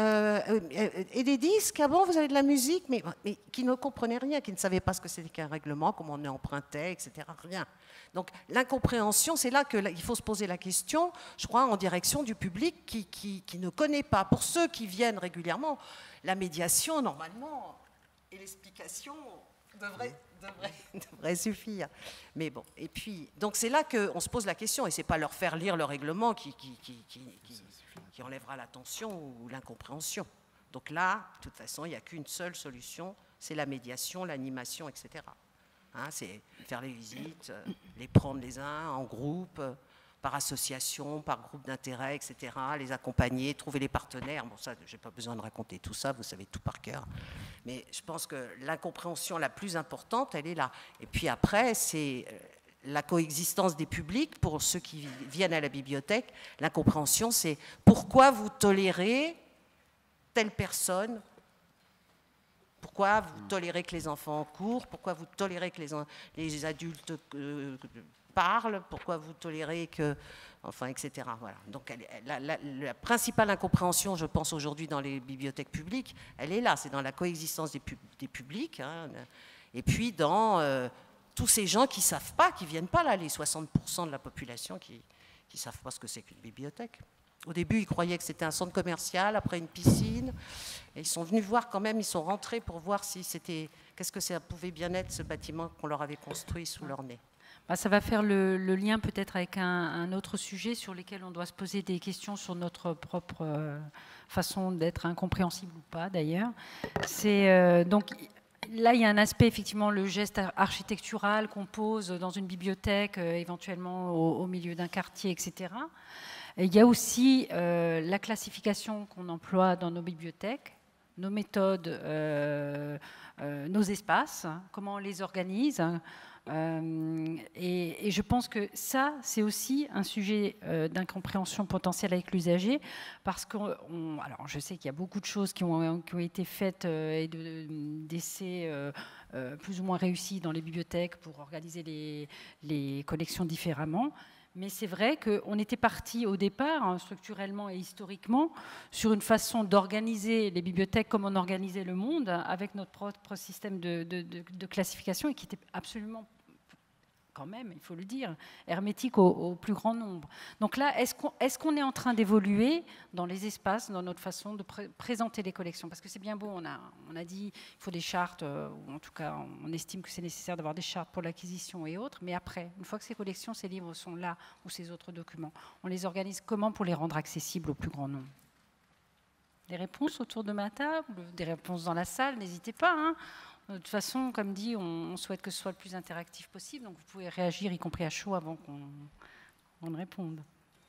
et des disques. Ah bon, vous avez de la musique, mais qui ne comprenaient rien, qui ne savaient pas ce que c'était qu'un règlement, comment on empruntait, etc. Rien. Donc l'incompréhension, c'est là qu'il faut se poser la question, je crois, en direction du public qui ne connaît pas. Pour ceux qui viennent régulièrement, la médiation, normalement, et l'explication devrait suffire. Mais bon, et puis, donc c'est là qu'on se pose la question, et c'est pas leur faire lire le règlement qui enlèvera la tension ou l'incompréhension. Donc là, de toute façon, il n'y a qu'une seule solution, c'est la médiation, l'animation, etc. Hein, c'est faire les visites, les prendre les uns en groupe, par association, par groupe d'intérêt, etc., les accompagner, trouver les partenaires. Bon, ça, je n'ai pas besoin de raconter tout ça, vous savez tout par cœur. Mais je pense que l'incompréhension la plus importante, elle est là. Et puis après, c'est la coexistence des publics, pour ceux qui viennent à la bibliothèque. L'incompréhension, c'est pourquoi vous tolérez telle personne, pourquoi vous tolérez que les enfants courent, pourquoi vous tolérez que les adultes parlent, pourquoi vous tolérez que... Enfin, etc. Voilà. Donc la principale incompréhension, je pense, aujourd'hui dans les bibliothèques publiques, elle est là, c'est dans la coexistence des publics, hein, et puis dans tous ces gens qui ne savent pas, qui ne viennent pas là, les 60% de la population qui ne savent pas ce que c'est qu'une bibliothèque. Au début, ils croyaient que c'était un centre commercial, après une piscine, et ils sont venus voir quand même, ils sont rentrés pour voir si c'était... Qu'est-ce que ça pouvait bien être, ce bâtiment qu'on leur avait construit sous leur nez. Ça va faire le lien peut-être avec un autre sujet sur lequel on doit se poser des questions sur notre propre façon d'être incompréhensible ou pas d'ailleurs. C'est donc là il y a un aspect effectivement le geste architectural qu'on pose dans une bibliothèque, éventuellement au milieu d'un quartier, etc. Et il y a aussi la classification qu'on emploie dans nos bibliothèques, nos méthodes, nos espaces, comment on les organise. Et je pense que ça, c'est aussi un sujet d'incompréhension potentielle avec l'usager, parce que, alors je sais qu'il y a beaucoup de choses qui ont été faites et d'essais plus ou moins réussis dans les bibliothèques pour organiser les collections différemment. Mais c'est vrai qu'on était parti au départ, hein, structurellement et historiquement, sur une façon d'organiser les bibliothèques comme on organisait le monde, avec notre propre système de classification, et qui était absolument, quand même, il faut le dire, hermétique au plus grand nombre. Donc là, est-ce qu'on est en train d'évoluer dans les espaces, dans notre façon de présenter les collections? Parce que c'est bien beau, on a dit qu'il faut des chartes, ou en tout cas, on estime que c'est nécessaire d'avoir des chartes pour l'acquisition et autres, mais après, une fois que ces collections, ces livres sont là, ou ces autres documents, on les organise comment pour les rendre accessibles au plus grand nombre? Des réponses autour de ma table, des réponses dans la salle, n'hésitez pas, hein. De toute façon, comme dit, on souhaite que ce soit le plus interactif possible, donc vous pouvez réagir, y compris à chaud, avant qu'on ne réponde.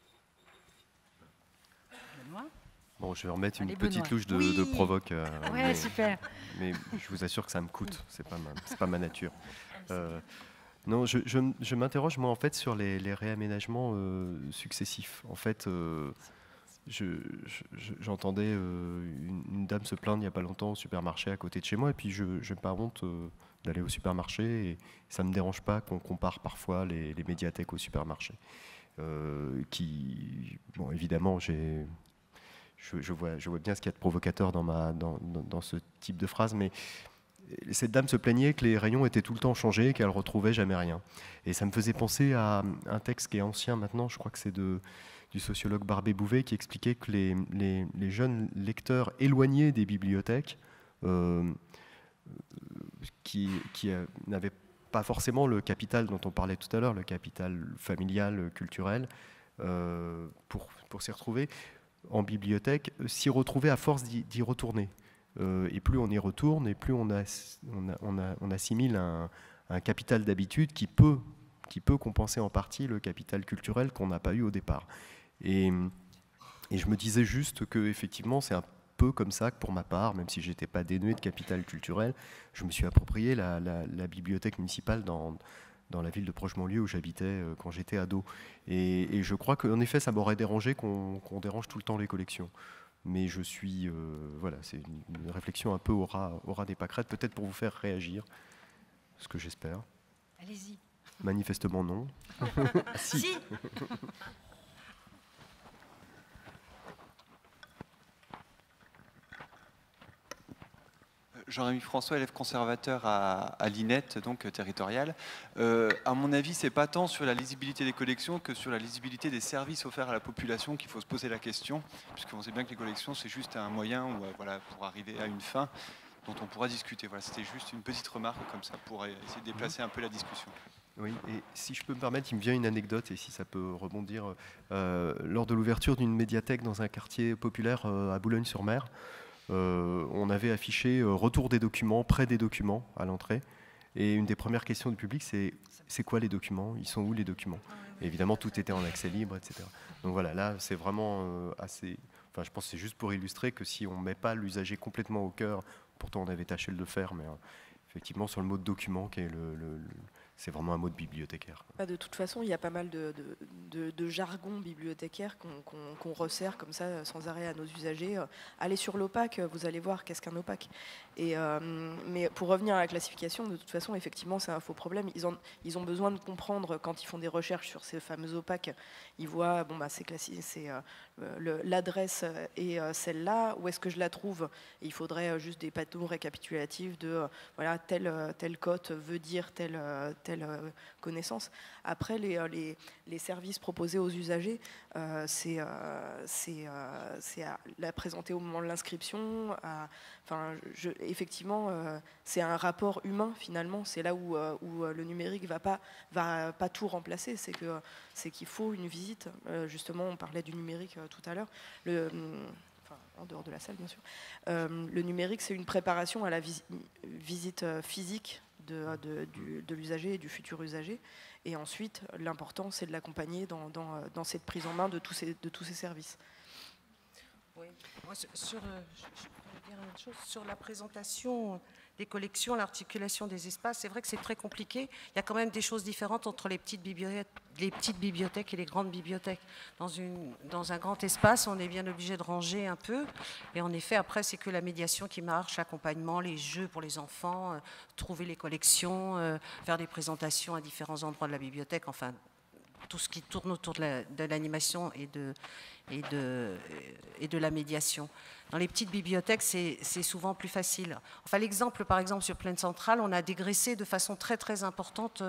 Benoît ? Bon, je vais remettre une petite louche de provoque. Ouais, super. Mais je vous assure que ça me coûte, c'est pas ma nature. Non, je m'interroge, moi, en fait, sur les réaménagements successifs. En fait... J'entendais une dame se plaindre il n'y a pas longtemps au supermarché à côté de chez moi, et puis je n'ai pas honte d'aller au supermarché, et ça ne me dérange pas qu'on compare parfois les médiathèques au supermarché. Bon, évidemment, je vois bien ce qu'il y a de provocateur dans ce type de phrase, mais cette dame se plaignait que les rayons étaient tout le temps changés, qu'elle ne retrouvait jamais rien. Et ça me faisait penser à un texte qui est ancien maintenant, je crois que c'est du sociologue Barbet-Bouvet, qui expliquait que les jeunes lecteurs éloignés des bibliothèques, qui n'avaient pas forcément le capital dont on parlait tout à l'heure, le capital familial, culturel, pour s'y retrouver en bibliothèque, s'y retrouvaient à force d'y retourner. Et plus on y retourne, et plus on assimile un capital d'habitude qui peut compenser en partie le capital culturel qu'on n'a pas eu au départ. Et je me disais juste que effectivement, c'est peu comme ça que pour ma part, même si je n'étais pas dénué de capital culturel, je me suis approprié la bibliothèque municipale dans la ville de Proche-Banlieue où j'habitais quand j'étais ado. Et je crois qu'en effet, ça m'aurait dérangé qu'on dérange tout le temps les collections. Mais je suis... voilà, c'est une réflexion un peu au ras des pâquerettes, peut-être pour vous faire réagir, ce que j'espère. Allez-y. Manifestement non. Si. Jean-Rémy François, élève conservateur à l'INET, donc territorial. À mon avis, c'est pas tant sur la lisibilité des collections que sur la lisibilité des services offerts à la population qu'il faut se poser la question, puisqu'on sait bien que les collections, c'est juste un moyen voilà, pour arriver à une fin dont on pourra discuter. Voilà, c'était juste une petite remarque comme ça pour essayer de déplacer un peu la discussion. Oui, et si je peux me permettre, il me vient une anecdote, et si ça peut rebondir, lors de l'ouverture d'une médiathèque dans un quartier populaire à Boulogne-sur-Mer, on avait affiché retour des documents, prêt des documents à l'entrée, et une des premières questions du public, c'est quoi les documents? Ils sont où les documents? Et évidemment, tout était en accès libre, etc. Donc voilà, là, c'est vraiment assez... Enfin, je pense que c'est juste pour illustrer que si on ne met pas l'usager complètement au cœur, pourtant on avait tâché de le faire, mais effectivement, sur le mot de document, qui est c'est vraiment un mot de bibliothécaire. De toute façon, il y a pas mal de jargon bibliothécaire qu'on resserre comme ça sans arrêt à nos usagers. Allez sur l'OPAC, vous allez voir qu'est-ce qu'un OPAC. Mais pour revenir à la classification, de toute façon, effectivement, c'est un faux problème. Ils ont besoin de comprendre quand ils font des recherches sur ces fameux OPAC. Ils voient, bon, bah, c'est l'adresse est celle-là. Où est-ce que je la trouve? Et il faudrait juste des panneaux récapitulatifs de voilà, telle cote veut dire telle connaissance. Après, les services proposés aux usagers, c'est à la présenter au moment de l'inscription. Effectivement, c'est un rapport humain finalement. C'est là où le numérique va pas tout remplacer. C'est qu'il faut une visite. Justement, on parlait du numérique tout à l'heure. En dehors de la salle, bien sûr. Le numérique, c'est une préparation à la visite physique de l'usager et du futur usager. Et ensuite, l'important, c'est de l'accompagner dans cette prise en main de tous ces services. Oui. Moi, je pourrais dire une chose sur la présentation des collections, l'articulation des espaces. C'est vrai que c'est très compliqué. Il y a quand même des choses différentes entre les petites bibliothèques et les grandes bibliothèques. Dans un grand espace, on est bien obligé de ranger un peu. Et en effet, après, c'est que la médiation qui marche, l'accompagnement, les jeux pour les enfants, trouver les collections, faire des présentations à différents endroits de la bibliothèque, enfin, tout ce qui tourne autour de l'animation et de la médiation. Dans les petites bibliothèques, c'est souvent plus facile. Enfin, l'exemple, par exemple, sur Plaine Centrale, on a dégraissé de façon très très importante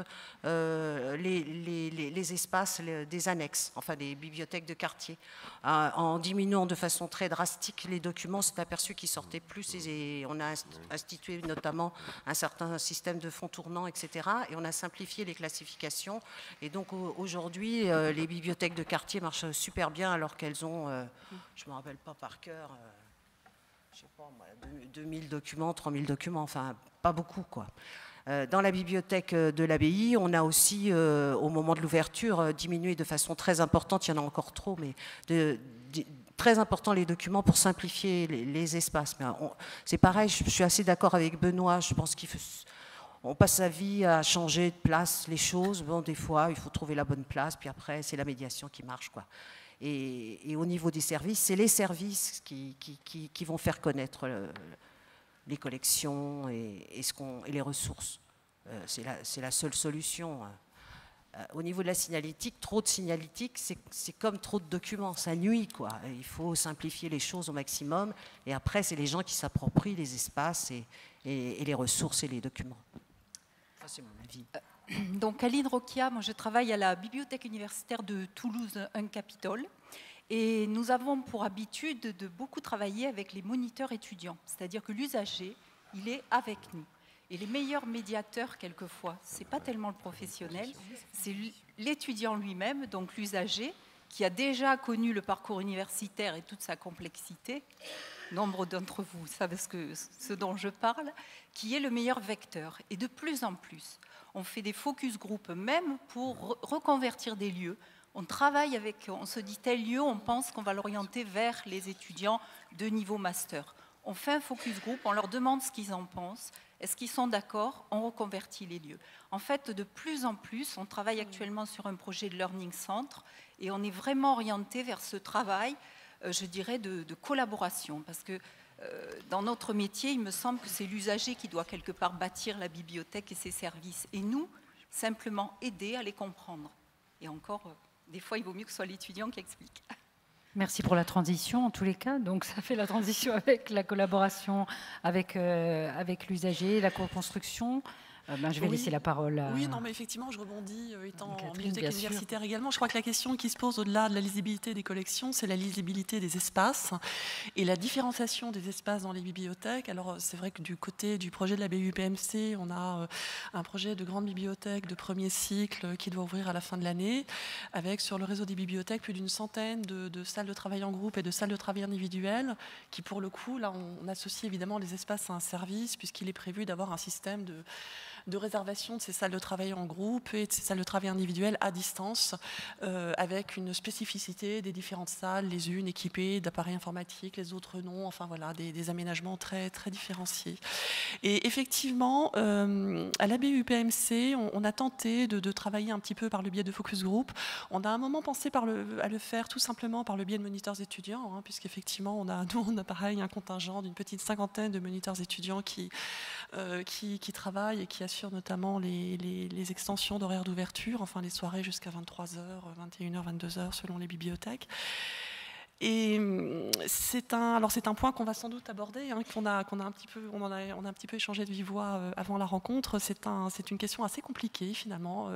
les espaces des annexes, enfin des bibliothèques de quartier. En diminuant de façon très drastique les documents, c'est aperçu qu'ils sortaient plus et on a institué notamment un certain système de fonds tournants, etc. Et on a simplifié les classifications. Et donc aujourd'hui, les bibliothèques de quartier marchent super bien alors qu'elles ont, je ne me rappelle pas par cœur, je sais pas, 2000 documents, 3000 documents, enfin pas beaucoup quoi. Dans la bibliothèque de l'abbaye, on a aussi, au moment de l'ouverture, diminué de façon très importante, il y en a encore trop, mais très important les documents pour simplifier les espaces. C'est pareil, je suis assez d'accord avec Benoît, je pense qu'on passe sa vie à changer de place les choses. Bon, des fois, il faut trouver la bonne place, puis après, c'est la médiation qui marche, quoi. Et au niveau des services, c'est les services qui vont faire connaître les collections et les ressources. C'est la seule solution. Au niveau de la signalétique, trop de signalétique, c'est comme trop de documents, ça nuit, quoi. Il faut simplifier les choses au maximum. Et après, c'est les gens qui s'approprient les espaces et les ressources et les documents. Ça, c'est mon avis. Donc, Aline Roquia, moi je travaille à la Bibliothèque universitaire de Toulouse 1 Capitole et nous avons pour habitude de beaucoup travailler avec les moniteurs étudiants, c'est-à-dire que l'usager, il est avec nous. Et les meilleurs médiateurs, quelquefois, ce n'est pas tellement le professionnel, c'est l'étudiant lui-même, donc l'usager, qui a déjà connu le parcours universitaire et toute sa complexité. Nombre d'entre vous savent ce dont je parle, qui est le meilleur vecteur. Et de plus en plus, on fait des focus group même pour reconvertir des lieux On travaille avec, on se dit tel lieu, on pense qu'on va l'orienter vers les étudiants de niveau master. On fait un focus group, on leur demande ce qu'ils en pensent. Est-ce qu'ils sont d'accord? On reconvertit les lieux. En fait, de plus en plus, on travaille actuellement sur un projet de Learning Center et on est vraiment orienté vers ce travail, je dirais, de collaboration. Parce que dans notre métier, il me semble que c'est l'usager qui doit quelque part bâtir la bibliothèque et ses services. Et nous, simplement aider à les comprendre. Et encore, des fois, il vaut mieux que ce soit l'étudiant qui explique. Merci pour la transition, en tous les cas. Donc, ça fait la transition avec la collaboration, avec l'usager, la co-construction. Je vais laisser la parole à... Oui, non, mais effectivement, je rebondis, étant en Catherine, bibliothèque universitaire également. Je crois que la question qui se pose au-delà de la lisibilité des collections, c'est la lisibilité des espaces et la différenciation des espaces dans les bibliothèques. Alors, c'est vrai que du côté du projet de la BUPMC, on a un projet de grande bibliothèque de premier cycle qui doit ouvrir à la fin de l'année, avec sur le réseau des bibliothèques plus d'une centaine de salles de travail en groupe et de salles de travail individuelles, qui pour le coup, là, on associe évidemment les espaces à un service, puisqu'il est prévu d'avoir un système de réservation de ces salles de travail en groupe et de ces salles de travail individuelles à distance, avec une spécificité des différentes salles, les unes équipées d'appareils informatiques, les autres non, enfin voilà, des aménagements très, très différenciés. Et effectivement, à la BUPMC, on a tenté de travailler un petit peu par le biais de focus group. On a un moment pensé à le faire tout simplement par le biais de moniteurs étudiants, hein, puisqu'effectivement, on a pareil un contingent d'une petite cinquantaine de moniteurs étudiants qui travaillent et qui assurent notamment les extensions d'horaires d'ouverture, enfin les soirées jusqu'à 23h, 21h, 22h selon les bibliothèques. Et c'est un point qu'on va sans doute aborder, hein, on a un petit peu échangé de vive voix avant la rencontre. C'est une question assez compliquée finalement,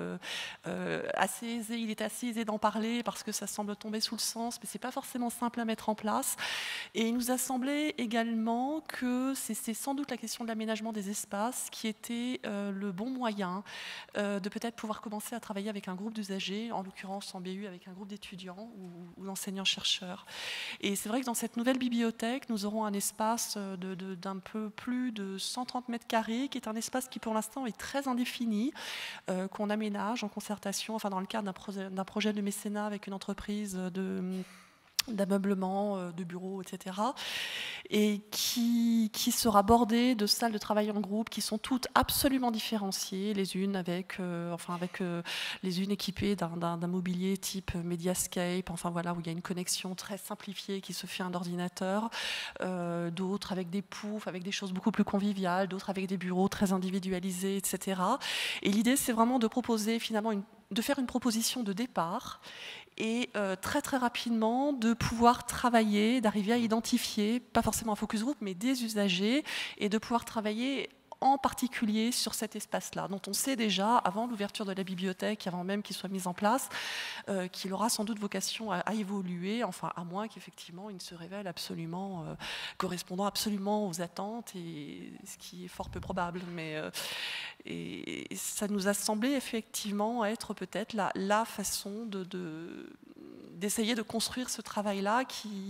il est assez aisé d'en parler parce que ça semble tomber sous le sens, mais c'est pas forcément simple à mettre en place. Et il nous a semblé également que c'est sans doute la question de l'aménagement des espaces qui était le bon moyen de peut-être pouvoir commencer à travailler avec un groupe d'usagers, en l'occurrence en BU avec un groupe d'étudiants ou d'enseignants-chercheurs. Et c'est vrai que dans cette nouvelle bibliothèque, nous aurons un espace d'un peu plus de 130 mètres carrés, qui est un espace qui pour l'instant est très indéfini, qu'on aménage en concertation, enfin dans le cadre d'un projet de mécénat avec une entreprise d'ameublement, de bureaux, etc. Et qui sera bordé de salles de travail en groupe qui sont toutes absolument différenciées, les unes avec les unes équipées d'un mobilier type Mediascape, enfin voilà, où il y a une connexion très simplifiée qui se fait à un ordinateur, d'autres avec des poufs, avec des choses beaucoup plus conviviales, d'autres avec des bureaux très individualisés, etc. Et l'idée, c'est vraiment de proposer finalement de faire une proposition de départ et très très rapidement de pouvoir travailler, d'arriver à identifier, pas forcément un focus group, mais des usagers, et de pouvoir travailler en particulier sur cet espace-là, dont on sait déjà, avant l'ouverture de la bibliothèque, avant même qu'il soit mis en place, qu'il aura sans doute vocation à évoluer, enfin à moins qu'effectivement il ne se révèle absolument correspondant absolument aux attentes, et ce qui est fort peu probable. Mais et ça nous a semblé effectivement être peut-être la façon d'essayer de construire ce travail-là qui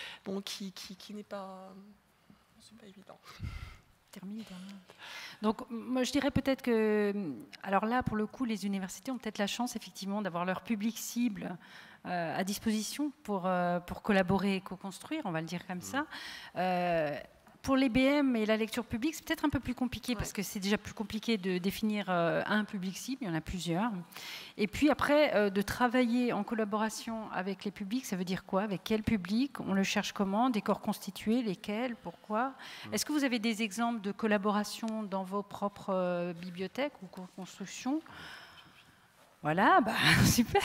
n'est pas évident. Termine. Donc, moi, je dirais peut-être que, alors là, pour le coup, les universités ont peut-être la chance, effectivement, d'avoir leur public cible à disposition pour collaborer et co-construire, on va le dire comme ça. Pour les BM et la lecture publique, c'est peut-être un peu plus compliqué, parce que c'est déjà plus compliqué de définir un public cible, il y en a plusieurs. Et puis après, de travailler en collaboration avec les publics, ça veut dire quoi? Avec quel public? On le cherche comment? Des corps constitués? Lesquels? Pourquoi? Est-ce que vous avez des exemples de collaboration dans vos propres bibliothèques ou co-constructions? Voilà, super.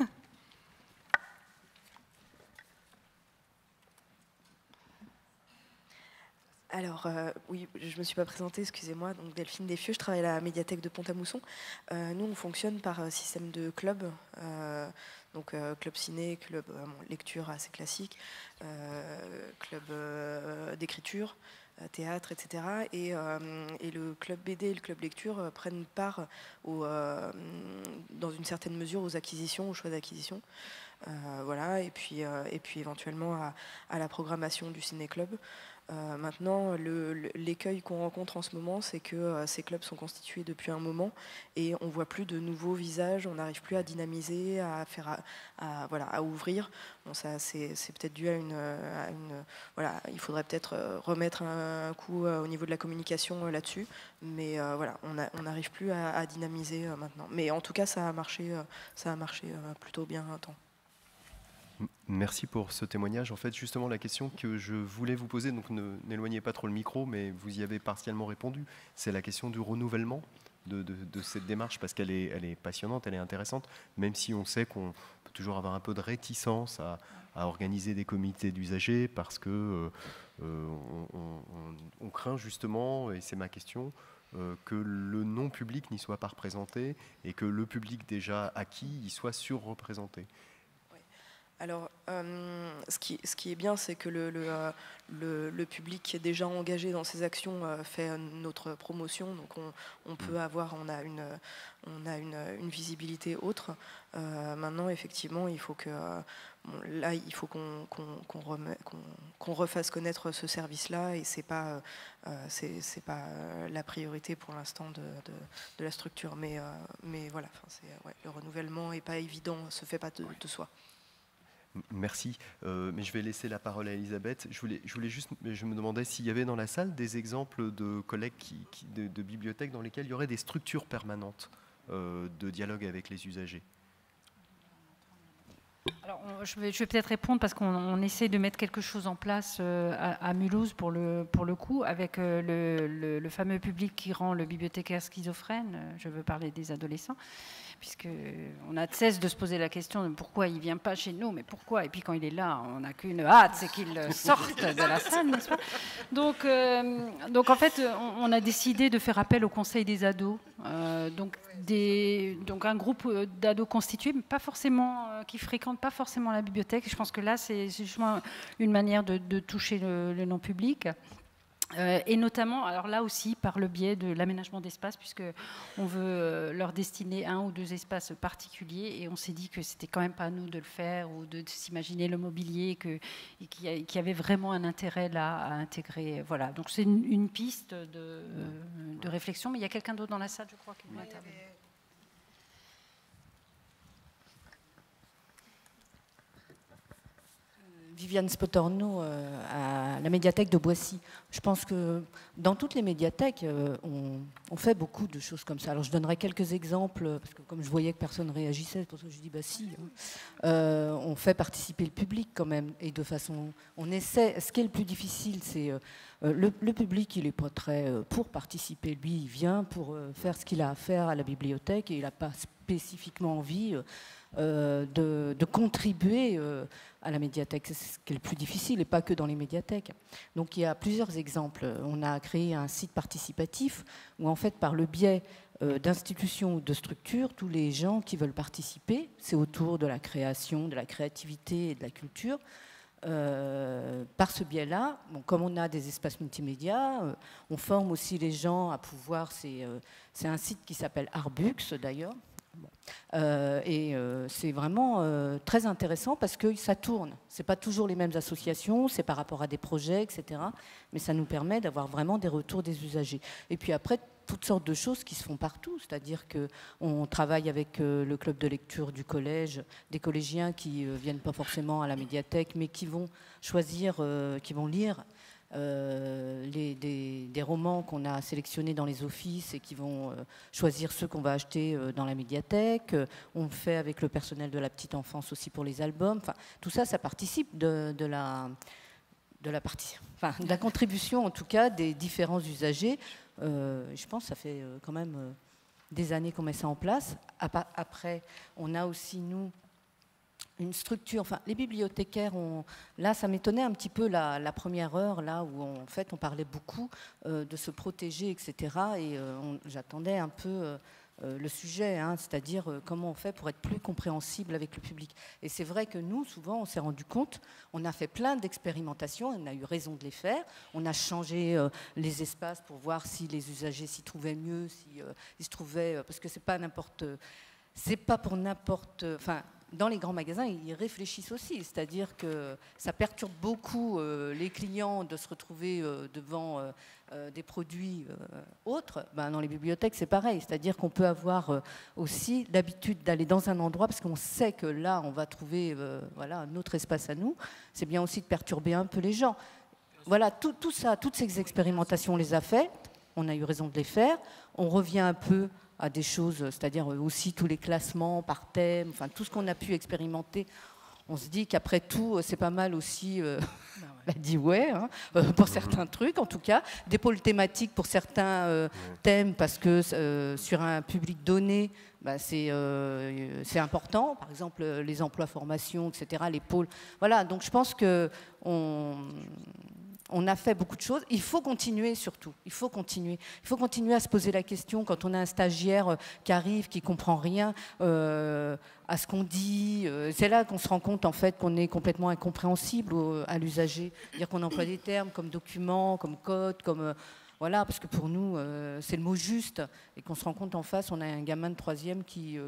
Alors, oui, je ne me suis pas présentée, excusez-moi. Donc, Delphine Desfieux, je travaille à la médiathèque de Pont-à-Mousson. Nous, on fonctionne par système de club. Donc, club ciné, club lecture assez classique, club d'écriture, théâtre, etc. Et le club BD et le club lecture prennent part, dans une certaine mesure, aux acquisitions, aux choix d'acquisition. Voilà, et puis éventuellement à la programmation du ciné-club. Maintenant, l'écueil qu'on rencontre en ce moment, c'est que ces clubs sont constitués depuis un moment et on ne voit plus de nouveaux visages, on n'arrive plus à dynamiser, à ouvrir. Bon, ça, c'est peut-être dû à voilà, il faudrait peut-être remettre un coup au niveau de la communication là-dessus, mais voilà, on n'arrive plus à dynamiser maintenant. Mais en tout cas, ça a marché plutôt bien un temps. Merci pour ce témoignage. En fait, justement, la question que je voulais vous poser, donc n'éloignez pas trop le micro, mais vous y avez partiellement répondu, c'est la question du renouvellement de cette démarche, parce qu'elle est passionnante, elle est intéressante, même si on sait qu'on peut toujours avoir un peu de réticence à organiser des comités d'usagers, parce que on craint justement, et c'est ma question, que le non-public n'y soit pas représenté et que le public déjà acquis y soit surreprésenté. Alors, ce qui est bien, c'est que le public qui est déjà engagé dans ces actions fait notre promotion, donc on a une visibilité autre. Maintenant, effectivement, il faut que il faut qu'on refasse connaître ce service-là, et c'est pas la priorité pour l'instant de la structure. Mais voilà, le renouvellement n'est pas évident, se fait pas de soi. Merci, mais je vais laisser la parole à Elisabeth. Je me demandais s'il y avait dans la salle des exemples de collègues de bibliothèques dans lesquelles il y aurait des structures permanentes de dialogue avec les usagers. Alors, je vais peut-être répondre parce qu'on essaie de mettre quelque chose en place à Mulhouse pour le coup, avec le fameux public qui rend le bibliothécaire schizophrène. Je veux parler des adolescents, puisqu'on a de cesse de se poser la question de pourquoi il ne vient pas chez nous, mais pourquoi. Et puis quand il est là, on n'a qu'une hâte, c'est qu'il sorte de la salle, n'est-ce pas ? Donc en fait, on a décidé de faire appel au Conseil des ados. Donc un groupe d'ados constitué, mais pas forcément, qui fréquentent pas forcément la bibliothèque. Je pense que là, c'est justement une manière de toucher le non-public. Et notamment, alors là aussi, par le biais de l'aménagement d'espace, puisqu'on veut leur destiner 1 ou 2 espaces particuliers, et on s'est dit que c'était quand même pas à nous de le faire, ou de s'imaginer le mobilier, et qu'il y avait vraiment un intérêt là à intégrer. Voilà, donc c'est une piste de réflexion, mais il y a quelqu'un d'autre dans la salle, je crois, qui veut intervenir. Viviane Spotorno à la médiathèque de Boissy. Je pense que dans toutes les médiathèques, on fait beaucoup de choses comme ça. Alors je donnerai quelques exemples, parce que comme je voyais que personne ne réagissait, c'est pour ça que je dis bah si. On fait participer le public quand même, et de façon... On essaie... Ce qui est le plus difficile, c'est... Le public, il n'est pas très pour participer. Lui, il vient pour faire ce qu'il a à faire à la bibliothèque, et il n'a pas spécifiquement envie... de contribuer à la médiathèque. C'est ce qui est le plus difficile, et pas que dans les médiathèques. Donc il y a plusieurs exemples. On a créé un site participatif où en fait par le biais d'institutions ou de structures, tous les gens qui veulent participer, c'est autour de la création, de la créativité et de la culture. Par ce biais-là, bon, comme on a des espaces multimédia, on forme aussi les gens à pouvoir... C'est un site qui s'appelle Arbux d'ailleurs. C'est vraiment très intéressant parce que ça tourne. Ce n'est pas toujours les mêmes associations, c'est par rapport à des projets, etc. Mais ça nous permet d'avoir vraiment des retours des usagers. Et puis après, toutes sortes de choses qui se font partout. C'est-à-dire qu'on travaille avec le club de lecture du collège, des collégiens qui ne viennent pas forcément à la médiathèque, mais qui vont choisir, qui vont lire des romans qu'on a sélectionnés dans les offices et qui vont choisir ceux qu'on va acheter dans la médiathèque. On le fait avec le personnel de la petite enfance aussi pour les albums. Enfin, tout ça, ça participe de la contribution, en tout cas, des différents usagers. Je pense que ça fait quand même des années qu'on met ça en place. Après, on a aussi, nous, une structure, enfin les bibliothécaires, là ça m'étonnait un petit peu la première heure, là où en fait on parlait beaucoup de se protéger, etc. Et j'attendais un peu le sujet, hein, c'est-à-dire comment on fait pour être plus compréhensible avec le public. Et c'est vrai que nous, souvent, on s'est rendu compte, on a fait plein d'expérimentations, on a eu raison de les faire, on a changé les espaces pour voir si les usagers s'y trouvaient mieux, si ils se trouvaient, parce que c'est pas pour n'importe... Enfin, dans les grands magasins, ils réfléchissent aussi. C'est-à-dire que ça perturbe beaucoup les clients de se retrouver devant des produits autres. Ben, dans les bibliothèques, c'est pareil. C'est-à-dire qu'on peut avoir aussi l'habitude d'aller dans un endroit parce qu'on sait que là, on va trouver voilà, un autre espace à nous. C'est bien aussi de perturber un peu les gens. Voilà, tout ça, toutes ces expérimentations, on les a faites. On a eu raison de les faire. On revient un peu à des choses, c'est-à-dire aussi tous les classements par thème, enfin tout ce qu'on a pu expérimenter. On se dit qu'après tout, c'est pas mal aussi dit ouais, hein, pour certains trucs en tout cas, des pôles thématiques pour certains thèmes, parce que sur un public donné, c'est important, par exemple les emplois, formations, etc., les pôles. Voilà, donc je pense qu'on a fait beaucoup de choses. Il faut continuer surtout. Il faut continuer à se poser la question quand on a un stagiaire qui arrive, qui ne comprend rien à ce qu'on dit. C'est là qu'on se rend compte en fait qu'on est complètement incompréhensible à l'usager. C'est-à-dire qu'on emploie des termes comme document, comme code, comme... voilà, parce que pour nous, c'est le mot juste. Et qu'on se rend compte en face, on a un gamin de 3e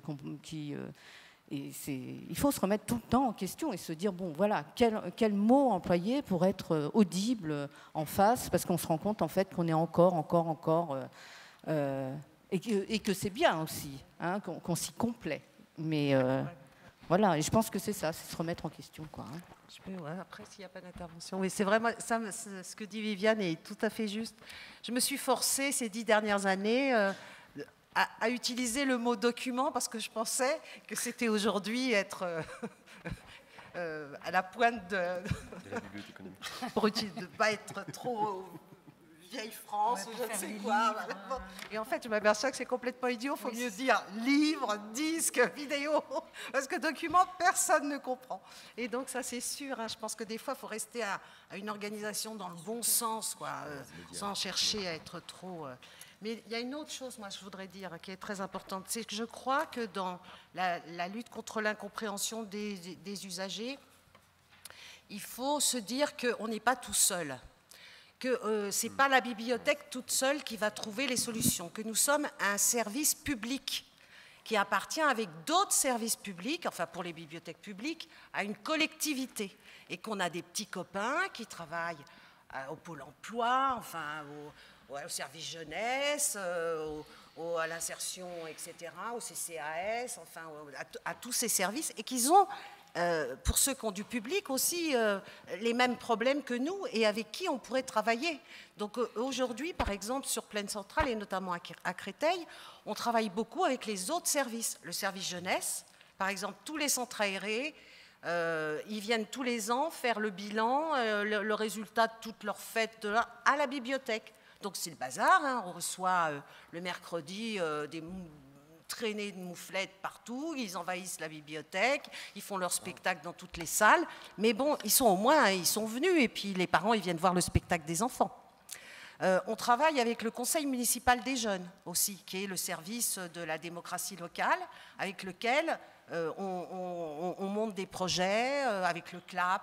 et il faut se remettre tout le temps en question et se dire, bon, voilà, quel mot employer pour être audible en face, parce qu'on se rend compte, en fait, qu'on est encore, et que c'est bien aussi, hein, qu'on s'y complaît. Mais voilà, et je pense que c'est ça, c'est se remettre en question, quoi. Hein. Après, s'il n'y a pas d'intervention. Oui, c'est vraiment ça, ce que dit Viviane est tout à fait juste. Je me suis forcée ces 10 dernières années à utiliser le mot document parce que je pensais que c'était aujourd'hui être à la pointe de la bibliothèque économique. Pour ne pas être trop vieille France ou je ne sais quoi. Et en fait, je m'aperçois que c'est complètement idiot. Il faut mieux dire livre, disque, vidéo. Parce que document, personne ne comprend. Et donc, ça, c'est sûr. Hein, je pense que des fois, il faut rester à une organisation dans le bon sens, quoi, sans chercher à être trop... Mais il y a une autre chose, moi, je voudrais dire, qui est très importante. C'est que je crois que dans la lutte contre l'incompréhension des usagers, il faut se dire qu'on n'est pas tout seul. Que ce n'est pas la bibliothèque toute seule qui va trouver les solutions, que nous sommes un service public qui appartient avec d'autres services publics, enfin pour les bibliothèques publiques, à une collectivité, et qu'on a des petits copains qui travaillent au Pôle emploi, enfin au service jeunesse, à l'insertion, etc., au CCAS, enfin à tous ces services, et qu'ils ont... pour ceux qui ont du public aussi, les mêmes problèmes que nous et avec qui on pourrait travailler. Donc aujourd'hui, par exemple, sur Plaine Centrale et notamment à Créteil, on travaille beaucoup avec les autres services. Le service jeunesse, par exemple, tous les centres aérés, ils viennent tous les ans faire le bilan, le résultat de toutes leurs fêtes à la bibliothèque. Donc c'est le bazar, hein, on reçoit le mercredi des traînées de mouflettes partout, ils envahissent la bibliothèque, ils font leur spectacle dans toutes les salles, mais bon, ils sont au moins, ils sont venus, et puis les parents, ils viennent voir le spectacle des enfants. On travaille avec le conseil municipal des jeunes aussi, qui est le service de la démocratie locale, avec lequel on monte des projets, avec le CLAP,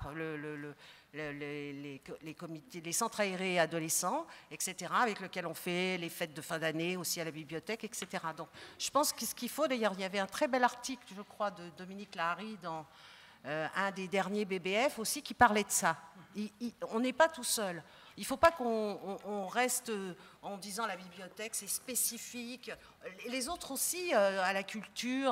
les comités, les centres aérés adolescents, etc., avec lesquels on fait les fêtes de fin d'année aussi à la bibliothèque, etc. Donc, je pense que ce qu'il faut, d'ailleurs, il y avait un très bel article, je crois, de Dominique Lahari dans un des derniers BBF aussi, qui parlait de ça. On n'est pas tout seul. Il ne faut pas qu'on reste en disant la bibliothèque, c'est spécifique. Les autres aussi, à la culture,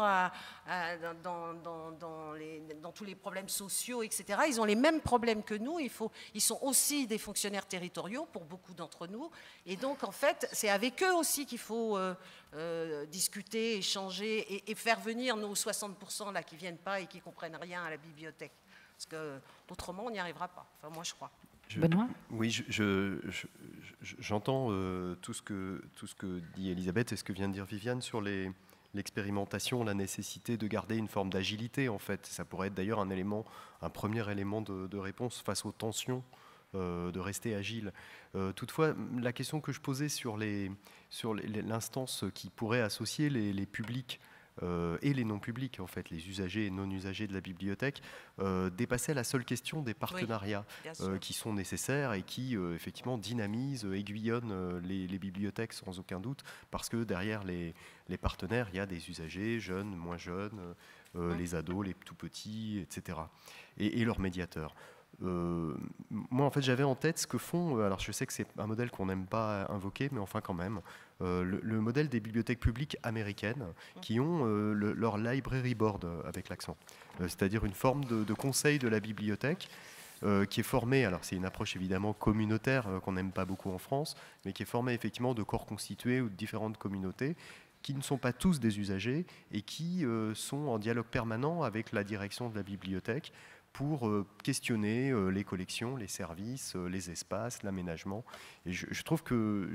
dans tous les problèmes sociaux, etc., ils ont les mêmes problèmes que nous. Ils sont aussi des fonctionnaires territoriaux pour beaucoup d'entre nous. Et donc, en fait, c'est avec eux aussi qu'il faut discuter, échanger et faire venir nos 60% là, qui ne viennent pas et qui ne comprennent rien à la bibliothèque. Parce qu'autrement, on n'y arrivera pas. Enfin, moi, je crois. Benoît ? Oui, j'entends tout ce que dit Elisabeth et ce que vient de dire Viviane sur l'expérimentation, la nécessité de garder une forme d'agilité, en fait. Ça pourrait être d'ailleurs un premier élément de réponse face aux tensions, de rester agile. Toutefois, la question que je posais sur l'instance qui pourrait associer les publics et les non-publics, en fait, les usagers et non-usagers de la bibliothèque, dépassaient la seule question des partenariats qui sont nécessaires et qui, effectivement, dynamisent, aiguillonnent les bibliothèques sans aucun doute, parce que derrière les partenaires, il y a des usagers, jeunes, moins jeunes, les ados, les tout petits, etc. Et leurs médiateurs. Moi, en fait, j'avais en tête ce que font, alors je sais que c'est un modèle qu'on n'aime pas invoquer, mais enfin quand même, le modèle des bibliothèques publiques américaines qui ont leur library board avec l'accent, c'est-à-dire une forme de conseil de la bibliothèque qui est formée, alors c'est une approche évidemment communautaire qu'on n'aime pas beaucoup en France, mais qui est formée effectivement de corps constitués ou de différentes communautés qui ne sont pas tous des usagers et qui sont en dialogue permanent avec la direction de la bibliothèque pour questionner les collections, les services, les espaces, l'aménagement. Et je trouve que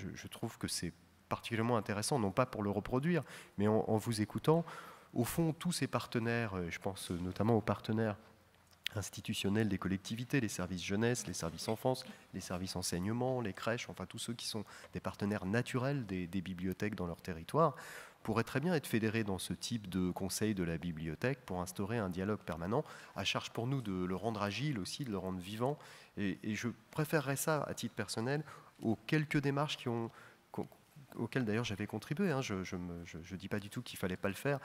c'est particulièrement intéressant, non pas pour le reproduire, mais en vous écoutant, au fond, tous ces partenaires, je pense notamment aux partenaires institutionnels des collectivités, les services jeunesse, les services enfance, les services enseignement, les crèches, enfin tous ceux qui sont des partenaires naturels des bibliothèques dans leur territoire, pourrait très bien être fédéré dans ce type de conseil de la bibliothèque pour instaurer un dialogue permanent, à charge pour nous de le rendre agile aussi, de le rendre vivant. Et je préférerais ça, à titre personnel, aux quelques démarches auxquelles d'ailleurs j'avais contribué. Hein. Je ne dis pas du tout qu'il ne fallait pas le faire.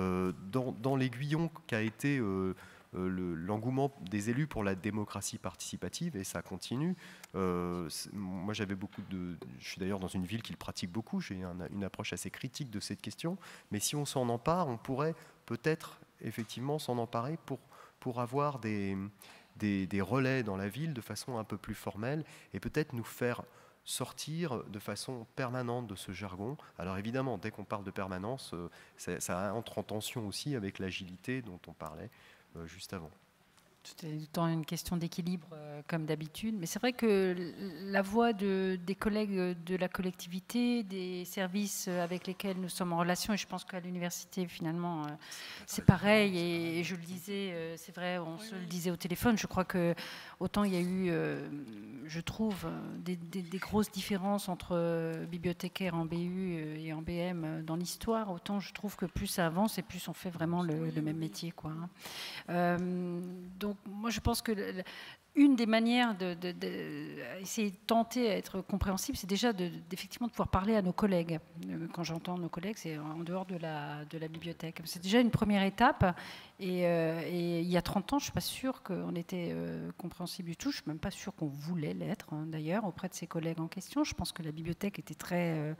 Dans l'aiguillon qu'a été l'engouement des élus pour la démocratie participative, et ça continue. Moi, je suis d'ailleurs dans une ville qui le pratique beaucoup, j'ai une approche assez critique de cette question, mais si on s'en empare, on pourrait peut-être effectivement s'en emparer pour avoir des relais dans la ville de façon un peu plus formelle, et peut-être nous faire sortir de façon permanente de ce jargon. Alors évidemment, dès qu'on parle de permanence, ça entre en tension aussi avec l'agilité dont on parlait juste avant. C'était tout le temps une question d'équilibre, comme d'habitude. Mais c'est vrai que la voix des collègues de la collectivité, des services avec lesquels nous sommes en relation, et je pense qu'à l'université, finalement, c'est pareil. Et je le disais, c'est vrai, on se le disait au téléphone. Je crois que autant il y a eu, je trouve, des grosses différences entre bibliothécaires en BU et en BM dans l'histoire, autant je trouve que plus ça avance et plus on fait vraiment le même métier, quoi. Donc, moi, je pense que une des manières d'essayer de tenter à être compréhensible, c'est déjà effectivement de pouvoir parler à nos collègues. Quand j'entends nos collègues, c'est en dehors de la bibliothèque. C'est déjà une première étape. Et il y a 30 ans, je ne suis pas sûre qu'on était compréhensible du tout. Je ne suis même pas sûre qu'on voulait l'être, hein, d'ailleurs, auprès de ses collègues en question. Je pense que la bibliothèque était très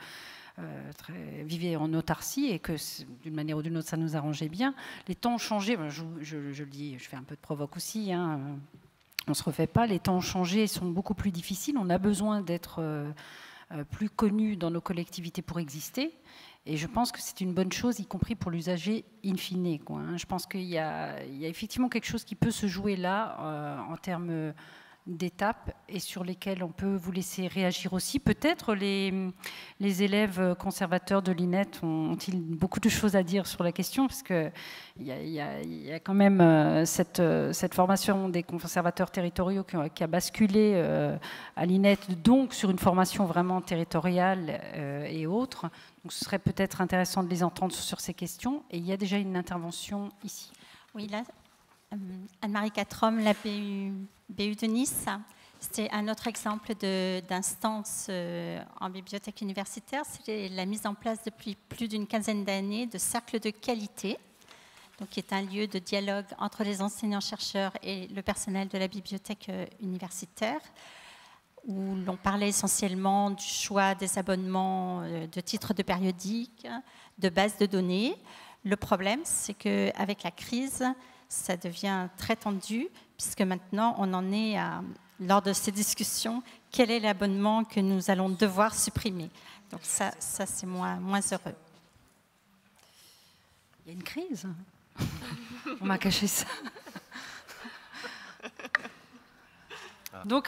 vivait en autarcie et que d'une manière ou d'une autre, ça nous arrangeait bien. Les temps ont changé. Je le dis, je fais un peu de provoque aussi, hein. On ne se refait pas, les temps ont changé, sont beaucoup plus difficiles. On a besoin d'être plus connus dans nos collectivités pour exister. Et je pense que c'est une bonne chose, y compris pour l'usager in fine, quoi, hein. Je pense qu'il y a effectivement quelque chose qui peut se jouer là en termes d'étapes et sur lesquelles on peut vous laisser réagir aussi. Peut-être les élèves conservateurs de l'INET ont-ils beaucoup de choses à dire sur la question, parce qu'il y a quand même cette formation des conservateurs territoriaux qui a basculé à l'INET, donc sur une formation vraiment territoriale et autres. Donc ce serait peut-être intéressant de les entendre sur ces questions. Et il y a déjà une intervention ici. Oui, là, Anne-Marie Catrom, la BU de Nice. C'est un autre exemple d'instance en bibliothèque universitaire. C'est la mise en place depuis plus d'une quinzaine d'années de cercles de qualité, donc qui est un lieu de dialogue entre les enseignants-chercheurs et le personnel de la bibliothèque universitaire, où l'on parlait essentiellement du choix des abonnements de titres de périodiques, de bases de données. Le problème, c'est qu'avec la crise, ça devient très tendu, puisque maintenant, on en est lors de ces discussions, quel est l'abonnement que nous allons devoir supprimer. Donc ça c'est moins heureux. Il y a une crise. On m'a caché ça. Donc,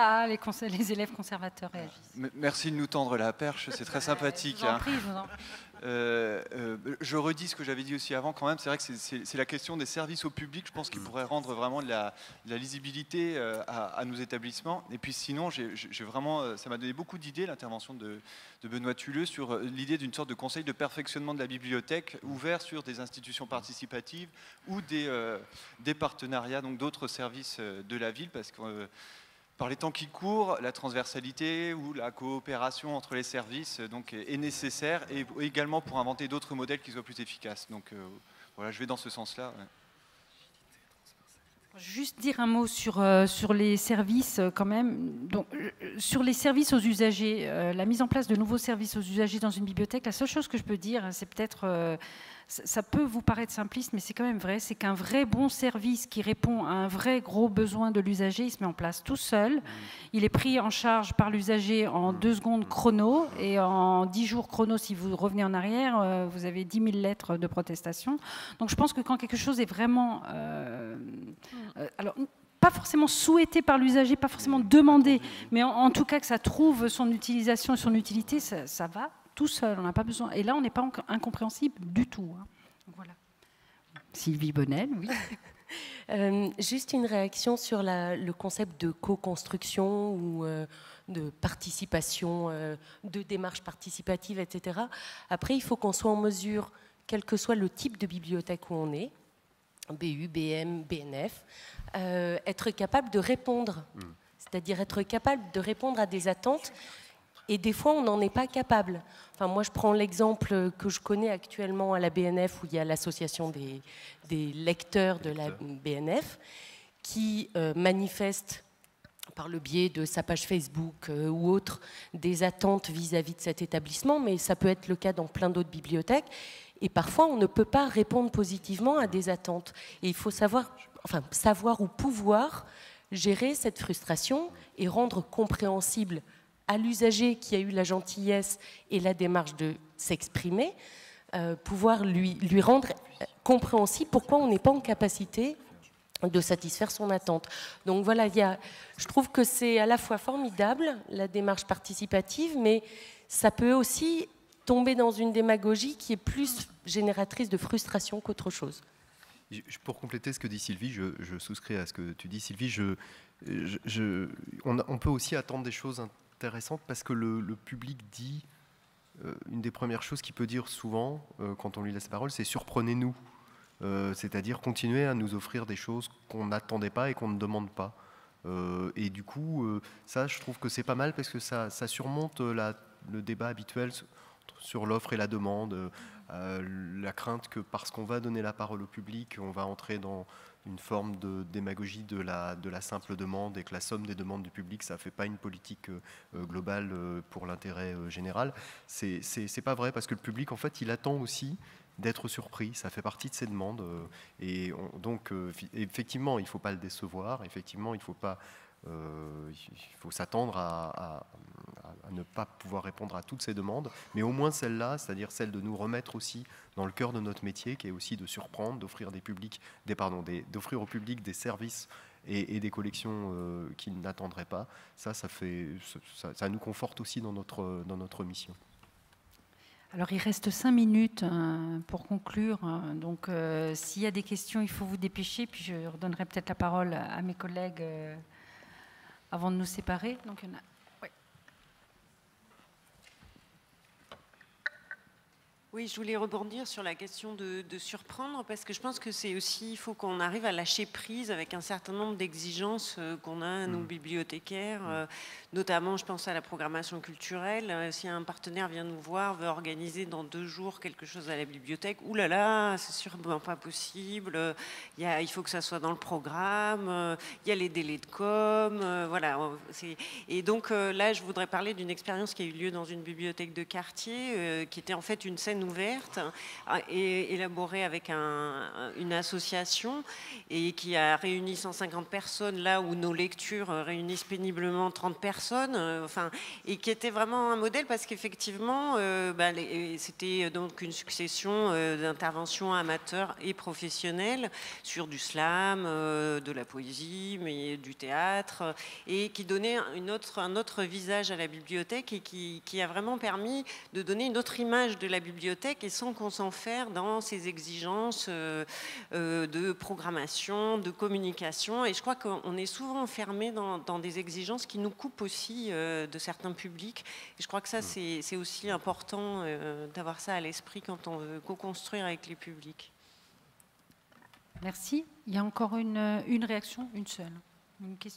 les élèves conservateurs réagissent. Merci de nous tendre la perche, c'est très sympathique. Je vous en prie, je vous en prie. Je redis ce que j'avais dit aussi avant quand même, c'est vrai que c'est la question des services au public, je pense qu'il pourrait rendre vraiment de la lisibilité à nos établissements. Et puis sinon, ça m'a donné beaucoup d'idées, l'intervention de Benoît Tulleux, sur l'idée d'une sorte de conseil de perfectionnement de la bibliothèque ouvert sur des institutions participatives ou des partenariats, donc d'autres services de la ville, parce que par les temps qui courent, la transversalité ou la coopération entre les services donc, est nécessaire, et également pour inventer d'autres modèles qui soient plus efficaces. Donc voilà, je vais dans ce sens-là. Ouais. Juste dire un mot sur les services quand même. Donc, sur les services aux usagers, la mise en place de nouveaux services aux usagers dans une bibliothèque, la seule chose que je peux dire, c'est peut-être... ça peut vous paraître simpliste, mais c'est quand même vrai, c'est qu'un vrai bon service qui répond à un vrai gros besoin de l'usager, il se met en place tout seul. Il est pris en charge par l'usager en 2 secondes chrono, et en 10 jours chrono, si vous revenez en arrière, vous avez 10 000 lettres de protestation. Donc je pense que quand quelque chose est vraiment... alors, pas forcément souhaité par l'usager, pas forcément demandé, mais en tout cas que ça trouve son utilisation et son utilité, ça va tout seul, on n'a pas besoin. Et là, on n'est pas incompréhensible du tout. Hein. Voilà. Sylvie Bonnel, oui. Juste une réaction sur le concept de co-construction ou de participation, de démarche participative, etc. Après, il faut qu'on soit en mesure, quel que soit le type de bibliothèque où on est, BU, BM, BNF, être capable de répondre. C'est-à-dire être capable de répondre à des attentes. Et des fois, on n'en est pas capable. Enfin, moi, je prends l'exemple que je connais actuellement à la BNF, où il y a l'association des lecteurs de la BNF, qui manifeste par le biais de sa page Facebook ou autre, des attentes vis-à-vis de cet établissement, mais ça peut être le cas dans plein d'autres bibliothèques. Et parfois, on ne peut pas répondre positivement à des attentes. Et il faut savoir ou pouvoir gérer cette frustration et rendre compréhensible à l'usager qui a eu la gentillesse et la démarche de s'exprimer, pouvoir lui rendre compréhensible pourquoi on n'est pas en capacité de satisfaire son attente. Donc voilà, je trouve que c'est à la fois formidable, la démarche participative, mais ça peut aussi tomber dans une démagogie qui est plus génératrice de frustration qu'autre chose. Pour compléter ce que dit Sylvie, je souscris à ce que tu dis, Sylvie. On peut aussi attendre des choses intéressante parce que le public dit, une des premières choses qu'il peut dire souvent quand on lui laisse la parole, c'est surprenez-nous, c'est-à-dire continuez à nous offrir des choses qu'on n'attendait pas et qu'on ne demande pas. Et du coup, ça, je trouve que c'est pas mal parce que ça surmonte le débat habituel sur l'offre et la demande, la crainte que parce qu'on va donner la parole au public, on va entrer dans une forme de démagogie de la simple demande et que la somme des demandes du public, ça ne fait pas une politique globale pour l'intérêt général. C'est pas vrai parce que le public, en fait, il attend aussi d'être surpris. Ça fait partie de ses demandes. Donc, effectivement, il ne faut pas le décevoir. Effectivement, il faut s'attendre à ne pas pouvoir répondre à toutes ces demandes, mais au moins celle-là, c'est-à-dire celle de nous remettre aussi dans le cœur de notre métier, qui est aussi de surprendre, d'offrir au public des services et des collections qu'ils n'attendraient pas. Ça nous conforte aussi dans notre mission. Alors, il reste 5 minutes pour conclure. Donc, s'il y a des questions, il faut vous dépêcher. Puis, je redonnerai peut-être la parole à mes collègues avant de nous séparer. Donc, il y en a... Oui, je voulais rebondir sur la question de surprendre, parce que je pense que c'est aussi, il faut qu'on arrive à lâcher prise avec un certain nombre d'exigences qu'on a, nos bibliothécaires, notamment, je pense à la programmation culturelle. Si un partenaire vient nous voir, veut organiser dans 2 jours quelque chose à la bibliothèque, oulala, c'est sûrement pas possible, il faut que ça soit dans le programme, il y a les délais de com, voilà. Et donc là, je voudrais parler d'une expérience qui a eu lieu dans une bibliothèque de quartier, qui était en fait une scène ouverte et élaborée avec une association et qui a réuni 150 personnes là où nos lectures réunissent péniblement 30 personnes, et qui était vraiment un modèle parce qu'effectivement c'était donc une succession d'interventions amateurs et professionnelles sur du slam, de la poésie, mais du théâtre, et qui donnait un autre visage à la bibliothèque et qui a vraiment permis de donner une autre image de la bibliothèque bibliothèque et sans qu'on s'enferre dans ces exigences de programmation, de communication. Et je crois qu'on est souvent enfermé dans des exigences qui nous coupent aussi de certains publics. Et je crois que ça, c'est aussi important d'avoir ça à l'esprit quand on veut co-construire avec les publics. Merci. Il y a encore une réaction, une seule. Une question ?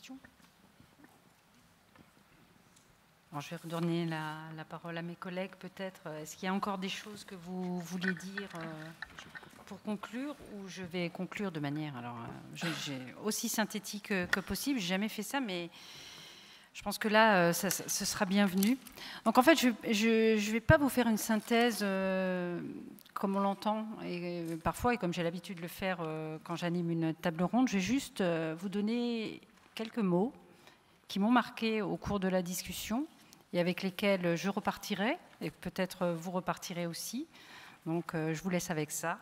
Alors, je vais redonner la parole à mes collègues peut-être. Est-ce qu'il y a encore des choses que vous vouliez dire pour conclure, ou je vais conclure de manière aussi synthétique que possible. Je n'ai jamais fait ça, mais je pense que là, ce sera bienvenu. Donc en fait, je ne vais pas vous faire une synthèse comme on l'entend et parfois, et comme j'ai l'habitude de le faire quand j'anime une table ronde. Je vais juste vous donner quelques mots qui m'ont marqué au cours de la discussion et avec lesquels je repartirai, et peut-être vous repartirez aussi. Donc je vous laisse avec ça.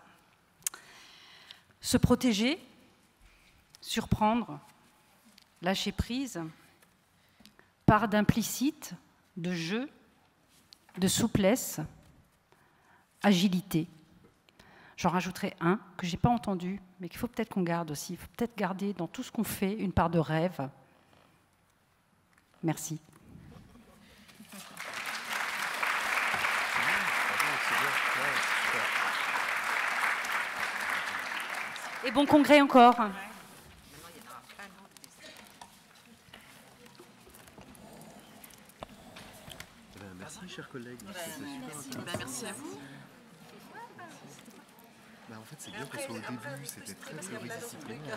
Se protéger, surprendre, lâcher prise, part d'implicite, de jeu, de souplesse, agilité. J'en rajouterai un que je n'ai pas entendu, mais qu'il faut peut-être qu'on garde aussi. Il faut peut-être garder dans tout ce qu'on fait une part de rêve. Merci. Et bon congrès encore. Merci, chers collègues. Merci à vous. En fait, c'est bien parce qu'au début, c'était très pluridisciplinaire.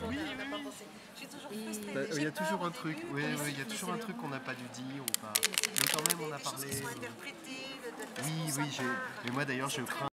Il y a toujours un truc. Oui, il y a toujours un truc qu'on n'a pas dû dire. Mais quand même, on a parlé. Oui, mais moi d'ailleurs, je crains.